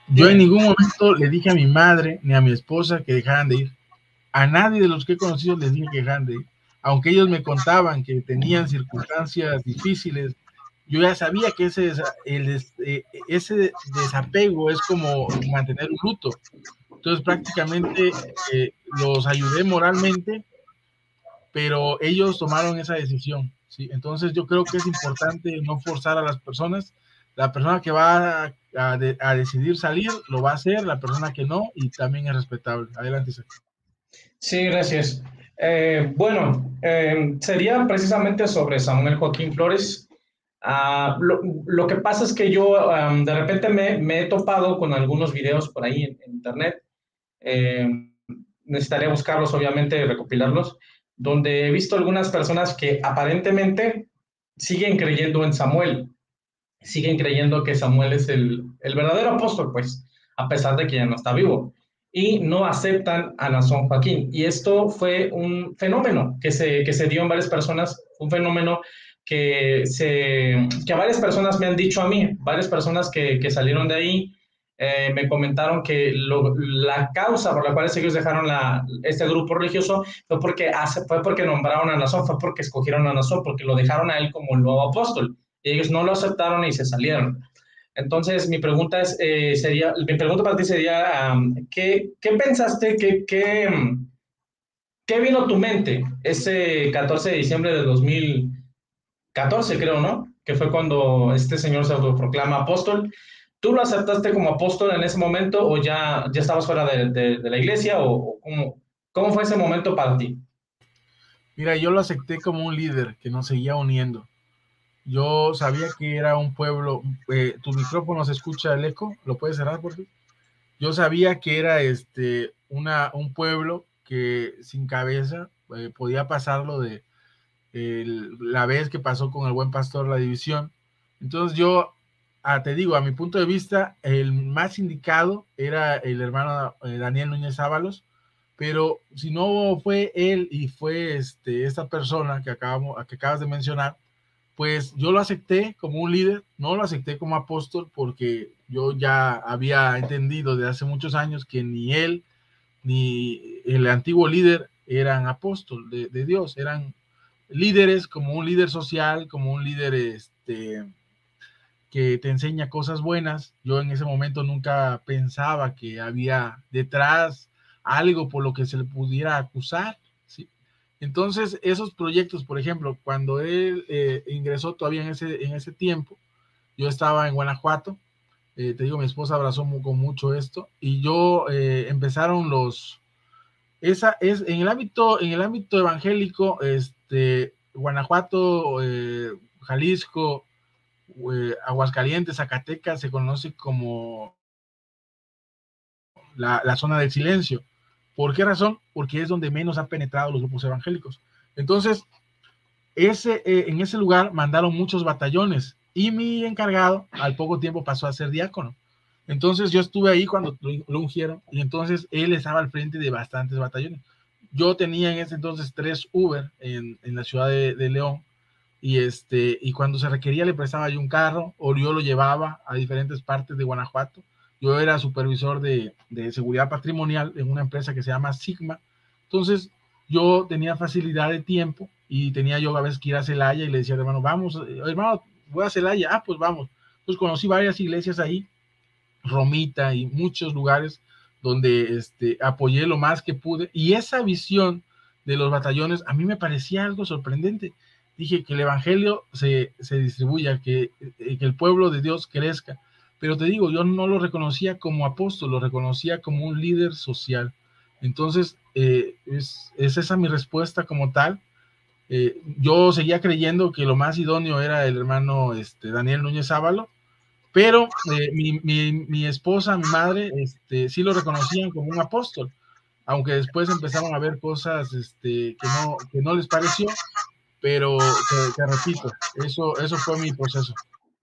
Yo en ningún momento le dije a mi madre ni a mi esposa que dejaran de ir. A nadie de los que he conocido les dije que dejaran de ir. Aunque ellos me contaban que tenían circunstancias difíciles, yo ya sabía que ese, el, ese desapego es como mantener un luto. Entonces prácticamente eh, los ayudé moralmente, pero ellos tomaron esa decisión, ¿sí? Entonces yo creo que es importante no forzar a las personas. La persona que va a, a, de, a decidir salir lo va a hacer, la persona que no, y también es respetable. Adelante, Isaac. Sí, gracias. Eh, bueno, eh, sería precisamente sobre Samuel Joaquín Flores. Uh, lo, lo que pasa es que yo um, de repente me, me he topado con algunos videos por ahí en, en internet. Eh, necesitaría buscarlos, obviamente, recopilarlos, donde he visto algunas personas que aparentemente siguen creyendo en Samuel, siguen creyendo que Samuel es el, el verdadero apóstol, pues, a pesar de que ya no está vivo, y no aceptan a Nazón Joaquín. Y esto fue un fenómeno que se, que se dio en varias personas, un fenómeno que, se, que a varias personas me han dicho a mí, varias personas que, que salieron de ahí, eh, me comentaron que lo, la causa por la cual ellos dejaron la, este grupo religioso fue porque, hace, fue porque nombraron a Nazón, fue porque escogieron a Nazón, porque lo dejaron a él como el nuevo apóstol. Y ellos no lo aceptaron y se salieron. Entonces, mi pregunta, es, eh, sería, mi pregunta para ti sería, um, ¿qué, ¿qué pensaste, qué, qué, qué vino a tu mente ese catorce de diciembre de dos mil catorce, creo, ¿no? Que fue cuando este señor se autoproclama apóstol. ¿Tú lo aceptaste como apóstol en ese momento o ya, ya estabas fuera de, de, de la iglesia o, o cómo, cómo fue ese momento para ti? Mira, yo lo acepté como un líder que nos seguía uniendo. Yo sabía que era un pueblo. Eh, tu micrófono se escucha el eco, ¿lo puedes cerrar por favor? Yo sabía que era este, una, un pueblo que sin cabeza eh, podía pasarlo de el, la vez que pasó con el buen pastor la división. Entonces yo, ah, te digo, a mi punto de vista, el más indicado era el hermano eh, Daniel Núñez Ábalos, pero si no fue él y fue este, esta persona que, acabamos, que acabas de mencionar, pues yo lo acepté como un líder, no lo acepté como apóstol porque yo ya había entendido desde hace muchos años que ni él ni el antiguo líder eran apóstol de, de Dios, eran líderes como un líder social, como un líder este, que te enseña cosas buenas. Yo en ese momento nunca pensaba que había detrás algo por lo que se le pudiera acusar, ¿sí? Entonces, esos proyectos, por ejemplo, cuando él eh, ingresó todavía en ese, en ese tiempo, yo estaba en Guanajuato, eh, te digo, mi esposa abrazó muy, con mucho esto, y yo eh, empezaron los, esa es, en el ámbito, en el ámbito evangélico, este, Guanajuato, eh, Jalisco, eh, Aguascalientes, Zacatecas, se conoce como la, la zona del silencio. ¿Por qué razón? Porque es donde menos han penetrado los grupos evangélicos. Entonces, ese, eh, en ese lugar mandaron muchos batallones y mi encargado al poco tiempo pasó a ser diácono. Entonces yo estuve ahí cuando lo ungieron y entonces él estaba al frente de bastantes batallones. Yo tenía en ese entonces tres Uber en, en la ciudad de, de León y, este, y cuando se requería le prestaba yo un carro o yo lo llevaba a diferentes partes de Guanajuato. Yo era supervisor de, de seguridad patrimonial en una empresa que se llama Sigma. Entonces yo tenía facilidad de tiempo y tenía yo a veces que ir a Celaya y le decía, hermano, vamos, hermano, voy a Celaya, ah, pues vamos. Entonces conocí varias iglesias ahí, Romita y muchos lugares donde este, apoyé lo más que pude. Y esa visión de los batallones a mí me parecía algo sorprendente. Dije que el evangelio se, se distribuya, que, que el pueblo de Dios crezca. Pero te digo, yo no lo reconocía como apóstol, lo reconocía como un líder social. Entonces, eh, es, es esa mi respuesta como tal. Eh, yo seguía creyendo que lo más idóneo era el hermano este, Daniel Núñez Ábalos, pero eh, mi, mi, mi esposa, mi madre, este, sí lo reconocían como un apóstol, aunque después empezaron a ver cosas este, que, no, que no les pareció, pero te, te repito, eso, eso fue mi proceso.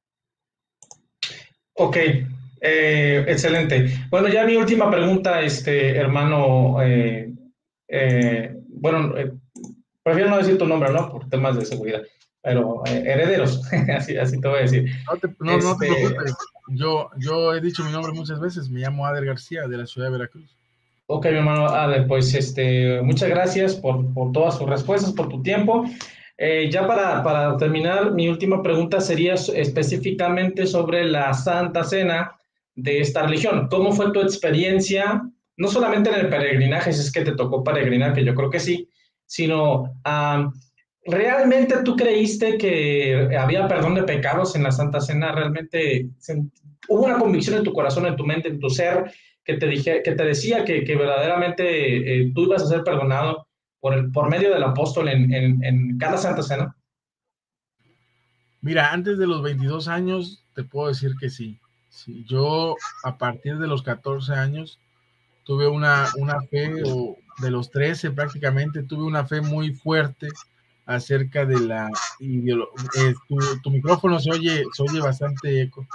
Ok, eh, excelente. Bueno, ya mi última pregunta, este, hermano, eh, eh, bueno, eh, prefiero no decir tu nombre, ¿no? Por temas de seguridad, pero eh, herederos, así, así te voy a decir. No te, no, Este, no te preocupes. yo, yo he dicho mi nombre muchas veces, me llamo Ader García, de la ciudad de Veracruz. Ok, mi hermano Ader, pues este, muchas gracias por, por todas tus respuestas, por tu tiempo. Eh, ya para, para terminar, mi última pregunta sería específicamente sobre la Santa Cena de esta religión. ¿Cómo fue tu experiencia, no solamente en el peregrinaje, si es que te tocó peregrinar, que yo creo que sí, sino um, ¿realmente tú creíste que había perdón de pecados en la Santa Cena? ¿Realmente hubo una convicción en tu corazón, en tu mente, en tu ser, que te, dije, que te decía que, que verdaderamente eh, tú ibas a ser perdonado por, el, por medio del apóstol en, en, en cada Santa Cena? Mira, antes de los veintidós años, te puedo decir que sí. sí. Yo, a partir de los catorce años, tuve una, una fe, o de los trece prácticamente, tuve una fe muy fuerte acerca de la ideología. Eh, tu, tu micrófono se oye, se oye bastante eco.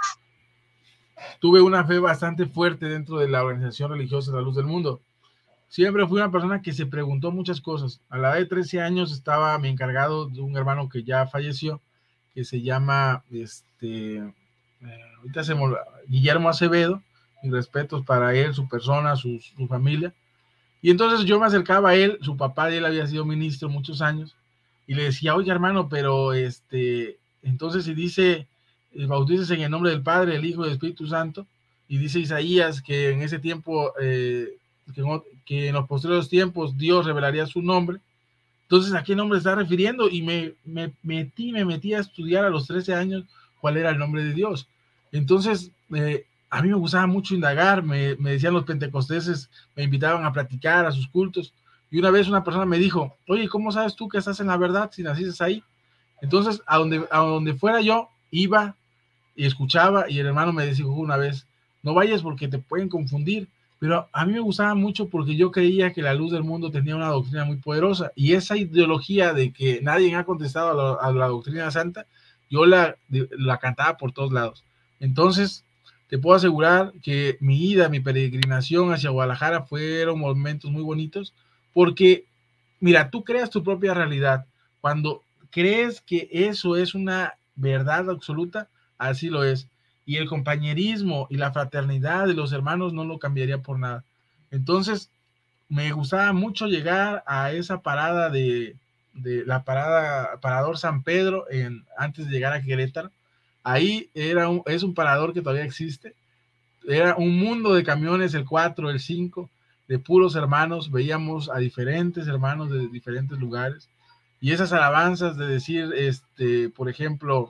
Tuve una fe bastante fuerte dentro de la organización religiosa La Luz del Mundo. Siempre fui una persona que se preguntó muchas cosas. A la edad de trece años estaba mi encargado de un hermano que ya falleció, que se llama este, eh, ahorita se me, Guillermo Acevedo. Mis respetos para él, su persona, su, su familia. Y entonces yo me acercaba a él, su papá de él había sido ministro muchos años, y le decía, oye hermano, pero este, entonces si dice, bautices en el nombre del Padre, del Hijo y del Espíritu Santo, y dice Isaías que en ese tiempo, eh, que, que en los posteriores tiempos Dios revelaría su nombre, entonces ¿a qué nombre está refiriendo? Y me, me metí, me metí a estudiar a los trece años cuál era el nombre de Dios. Entonces, eh, a mí me gustaba mucho indagar, me, me decían los pentecosteses, me invitaban a platicar a sus cultos, y una vez una persona me dijo, oye, ¿cómo sabes tú que estás en la verdad si naciste ahí? Entonces, a donde, a donde fuera yo, iba y escuchaba, y el hermano me dijo una vez, no vayas porque te pueden confundir, pero a mí me gustaba mucho porque yo creía que La Luz del Mundo tenía una doctrina muy poderosa, y esa ideología de que nadie ha contestado a la, a la doctrina santa, yo la, la cantaba por todos lados. Entonces, te puedo asegurar que mi ida, mi peregrinación hacia Guadalajara fueron momentos muy bonitos, porque, mira, tú creas tu propia realidad. Cuando crees que eso es una verdad absoluta, así lo es. Y el compañerismo y la fraternidad de los hermanos no lo cambiaría por nada. Entonces, me gustaba mucho llegar a esa parada de, de la parada, Parador San Pedro, en, antes de llegar a Querétaro. Ahí era un, es un parador que todavía existe. Era un mundo de camiones, el cuatro, el cinco, de puros hermanos. Veíamos a diferentes hermanos de diferentes lugares. Y esas alabanzas de decir, este, por ejemplo,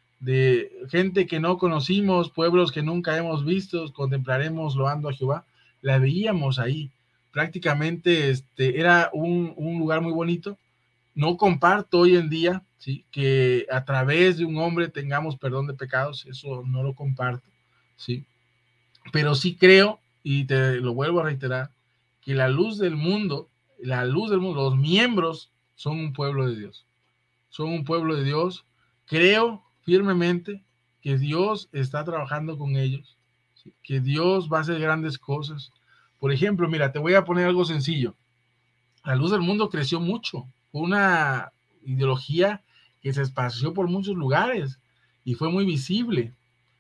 de gente que no conocimos, pueblos que nunca hemos visto, contemplaremos loando a Jehová, la veíamos ahí. Prácticamente este, era un, un lugar muy bonito. No comparto hoy en día, ¿sí?, que a través de un hombre tengamos perdón de pecados, eso no lo comparto, ¿sí? Pero sí creo, y te lo vuelvo a reiterar, que la luz del mundo, la luz del mundo, los miembros son un pueblo de Dios. Son un pueblo de Dios. Creo firmemente que Dios está trabajando con ellos, ¿sí?, que Dios va a hacer grandes cosas. Por ejemplo, mira, te voy a poner algo sencillo. La luz del mundo creció mucho. Fue una ideología que se esparció por muchos lugares y fue muy visible.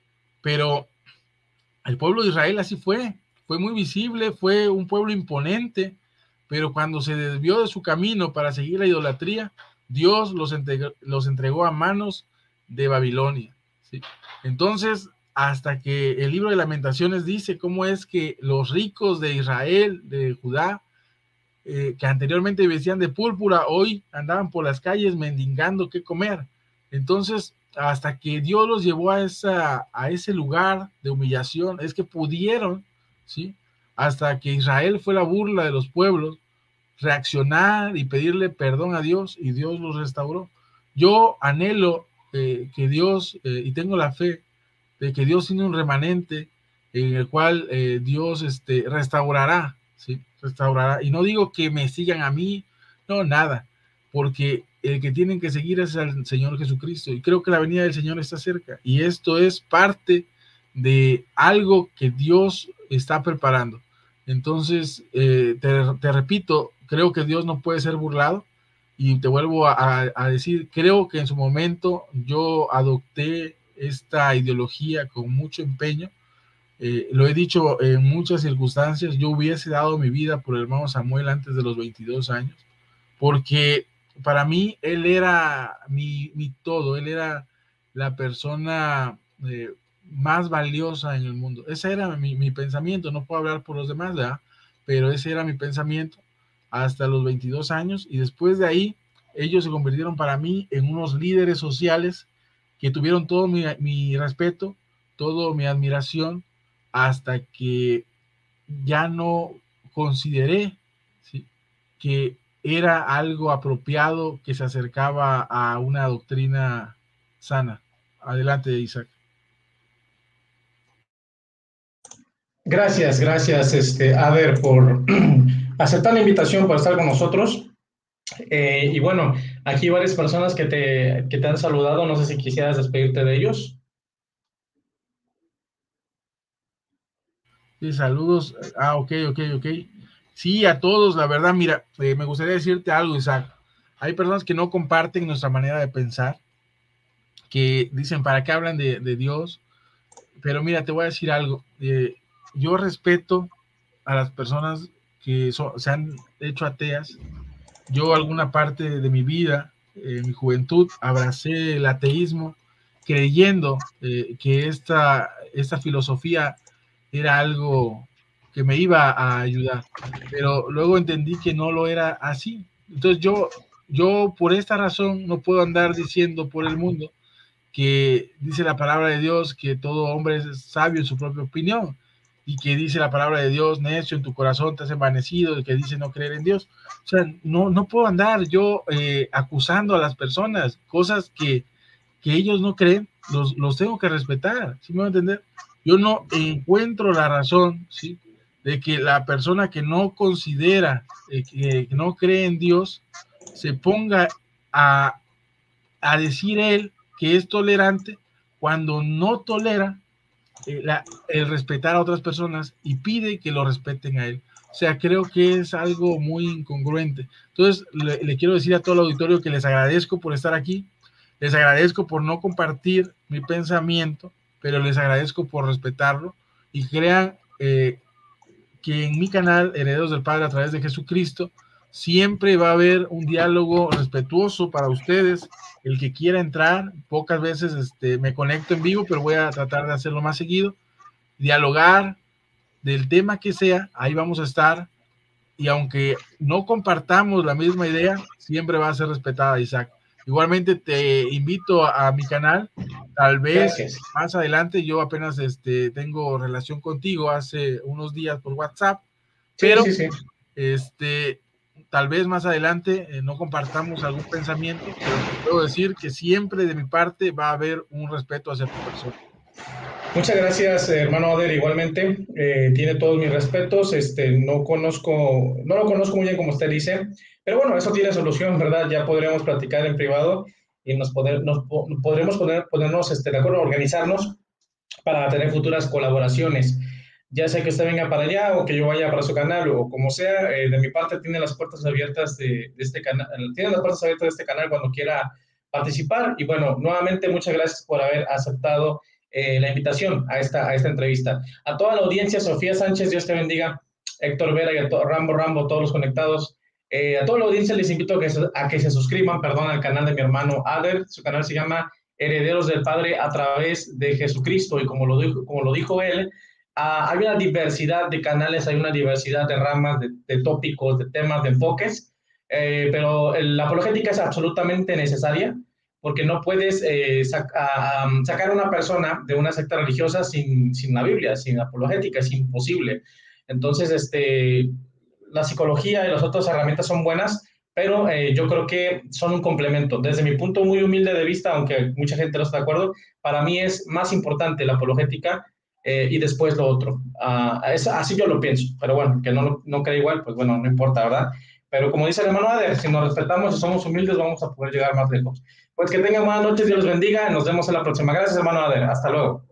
Pero el pueblo de Israel así fue. Fue muy visible, fue un pueblo imponente, pero cuando se desvió de su camino para seguir la idolatría, Dios los entregó, los entregó a manos de Babilonia, ¿sí? Entonces, hasta que el libro de Lamentaciones dice cómo es que los ricos de Israel, de Judá, eh, que anteriormente vestían de púrpura, hoy andaban por las calles mendigando qué comer. Entonces, hasta que Dios los llevó a, esa, a ese lugar de humillación, es que pudieron, ¿sí?, hasta que Israel fue la burla de los pueblos, reaccionar y pedirle perdón a Dios, y Dios los restauró. Yo anhelo eh, que Dios, eh, y tengo la fe de que Dios tiene un remanente en el cual eh, Dios este, restaurará, ¿sí?, restaurará. Y no digo que me sigan a mí, no, nada, porque el que tienen que seguir es al Señor Jesucristo, y creo que la venida del Señor está cerca, y esto es parte de algo que Dios está preparando. Entonces, eh, te, te repito, creo que Dios no puede ser burlado, y te vuelvo a, a decir, creo que en su momento yo adopté esta ideología con mucho empeño. Eh, lo he dicho en muchas circunstancias, yo hubiese dado mi vida por el hermano Samuel antes de los veintidós años, porque para mí él era mi, mi todo, él era la persona eh, más valiosa en el mundo. Ese era mi, mi pensamiento, no puedo hablar por los demás, ¿verdad? Pero ese era mi pensamiento hasta los veintidós años, y después de ahí ellos se convirtieron para mí en unos líderes sociales que tuvieron todo mi, mi respeto, toda mi admiración, hasta que ya no consideré, ¿sí?, que era algo apropiado que se acercaba a una doctrina sana. Adelante, Isaac. Gracias, gracias, este, Ader, por aceptar la invitación, por estar con nosotros. Eh, y bueno, aquí hay varias personas que te, que te han saludado, no sé si quisieras despedirte de ellos. Sí, saludos. Ah, ok, ok, ok. Sí, a todos, la verdad, mira, eh, me gustaría decirte algo, Isaac. Hay personas que no comparten nuestra manera de pensar, que dicen, ¿para qué hablan de, de Dios? Pero mira, te voy a decir algo. Eh, yo respeto a las personas que so, se han hecho ateas. Yo alguna parte de mi vida, en eh, mi juventud, abracé el ateísmo creyendo eh, que esta, esta filosofía era algo que me iba a ayudar, pero luego entendí que no lo era así. Entonces yo, yo por esta razón no puedo andar diciendo por el mundo que dice la palabra de Dios que todo hombre es sabio en su propia opinión, y que dice la palabra de Dios, necio, en tu corazón te has envanecido, y que dice no creer en Dios. O sea, no, no puedo andar yo eh, acusando a las personas, cosas que, que ellos no creen, los, los tengo que respetar, ¿sí me van a entender? Yo no encuentro la razón, ¿sí?, de que la persona que no considera, eh, que, que no cree en Dios, se ponga a, a decir él que es tolerante cuando no tolera eh, la, el respetar a otras personas y pide que lo respeten a él. O sea, creo que es algo muy incongruente. Entonces, le, le quiero decir a todo el auditorio que les agradezco por estar aquí, les agradezco por no compartir mi pensamiento, pero les agradezco por respetarlo, y crean eh, que en mi canal, Herederos del Padre a través de Jesucristo, siempre va a haber un diálogo respetuoso para ustedes. El que quiera entrar, pocas veces este, me conecto en vivo, pero voy a tratar de hacerlo más seguido, dialogar del tema que sea, ahí vamos a estar, y aunque no compartamos la misma idea, siempre va a ser respetada, Isaac. Igualmente te invito a, a mi canal, tal vez Gracias. Más adelante, yo apenas este, tengo relación contigo hace unos días por WhatsApp, pero sí, sí, sí. Este, tal vez más adelante eh, no compartamos algún pensamiento, pero te puedo decir que siempre de mi parte va a haber un respeto hacia tu persona. Muchas gracias, hermano Ader, igualmente, eh, tiene todos mis respetos, este, no conozco, no lo conozco muy bien como usted dice, pero bueno, eso tiene solución, ¿verdad? Ya podremos platicar en privado y nos, poder, nos podremos poner, ponernos este, de acuerdo, organizarnos para tener futuras colaboraciones. Ya sea que usted venga para allá o que yo vaya para su canal o como sea, eh, de mi parte tiene las puertas abiertas de, de este canal, tiene las puertas abiertas de este canal cuando quiera participar. Y bueno, nuevamente muchas gracias por haber aceptado eh, la invitación a esta, a esta entrevista. A toda la audiencia, Sofía Sánchez, Dios te bendiga, Héctor Vera y a to, Rambo Rambo, todos los conectados. Eh, a toda la audiencia les invito a que, se, a que se suscriban, perdón, al canal de mi hermano Ader. Su canal se llama Herederos del Padre a través de Jesucristo, y como lo dijo, como lo dijo él, uh, hay una diversidad de canales, hay una diversidad de ramas, de, de tópicos, de temas, de enfoques, eh, pero la apologética es absolutamente necesaria, porque no puedes eh, sac um, sacar a una persona de una secta religiosa sin, sin la Biblia, sin apologética, es imposible. Entonces, este, la psicología y las otras herramientas son buenas, pero eh, yo creo que son un complemento. Desde mi punto muy humilde de vista, aunque mucha gente no está de acuerdo, para mí es más importante la apologética eh, y después lo otro. Uh, es, así yo lo pienso, pero bueno, que no, no cree igual, pues bueno, no importa, ¿verdad? Pero como dice el hermano Ader, si nos respetamos y somos humildes, vamos a poder llegar más lejos. Pues que tengan buenas noches, Dios los bendiga, nos vemos en la próxima. Gracias, hermano Ader, hasta luego.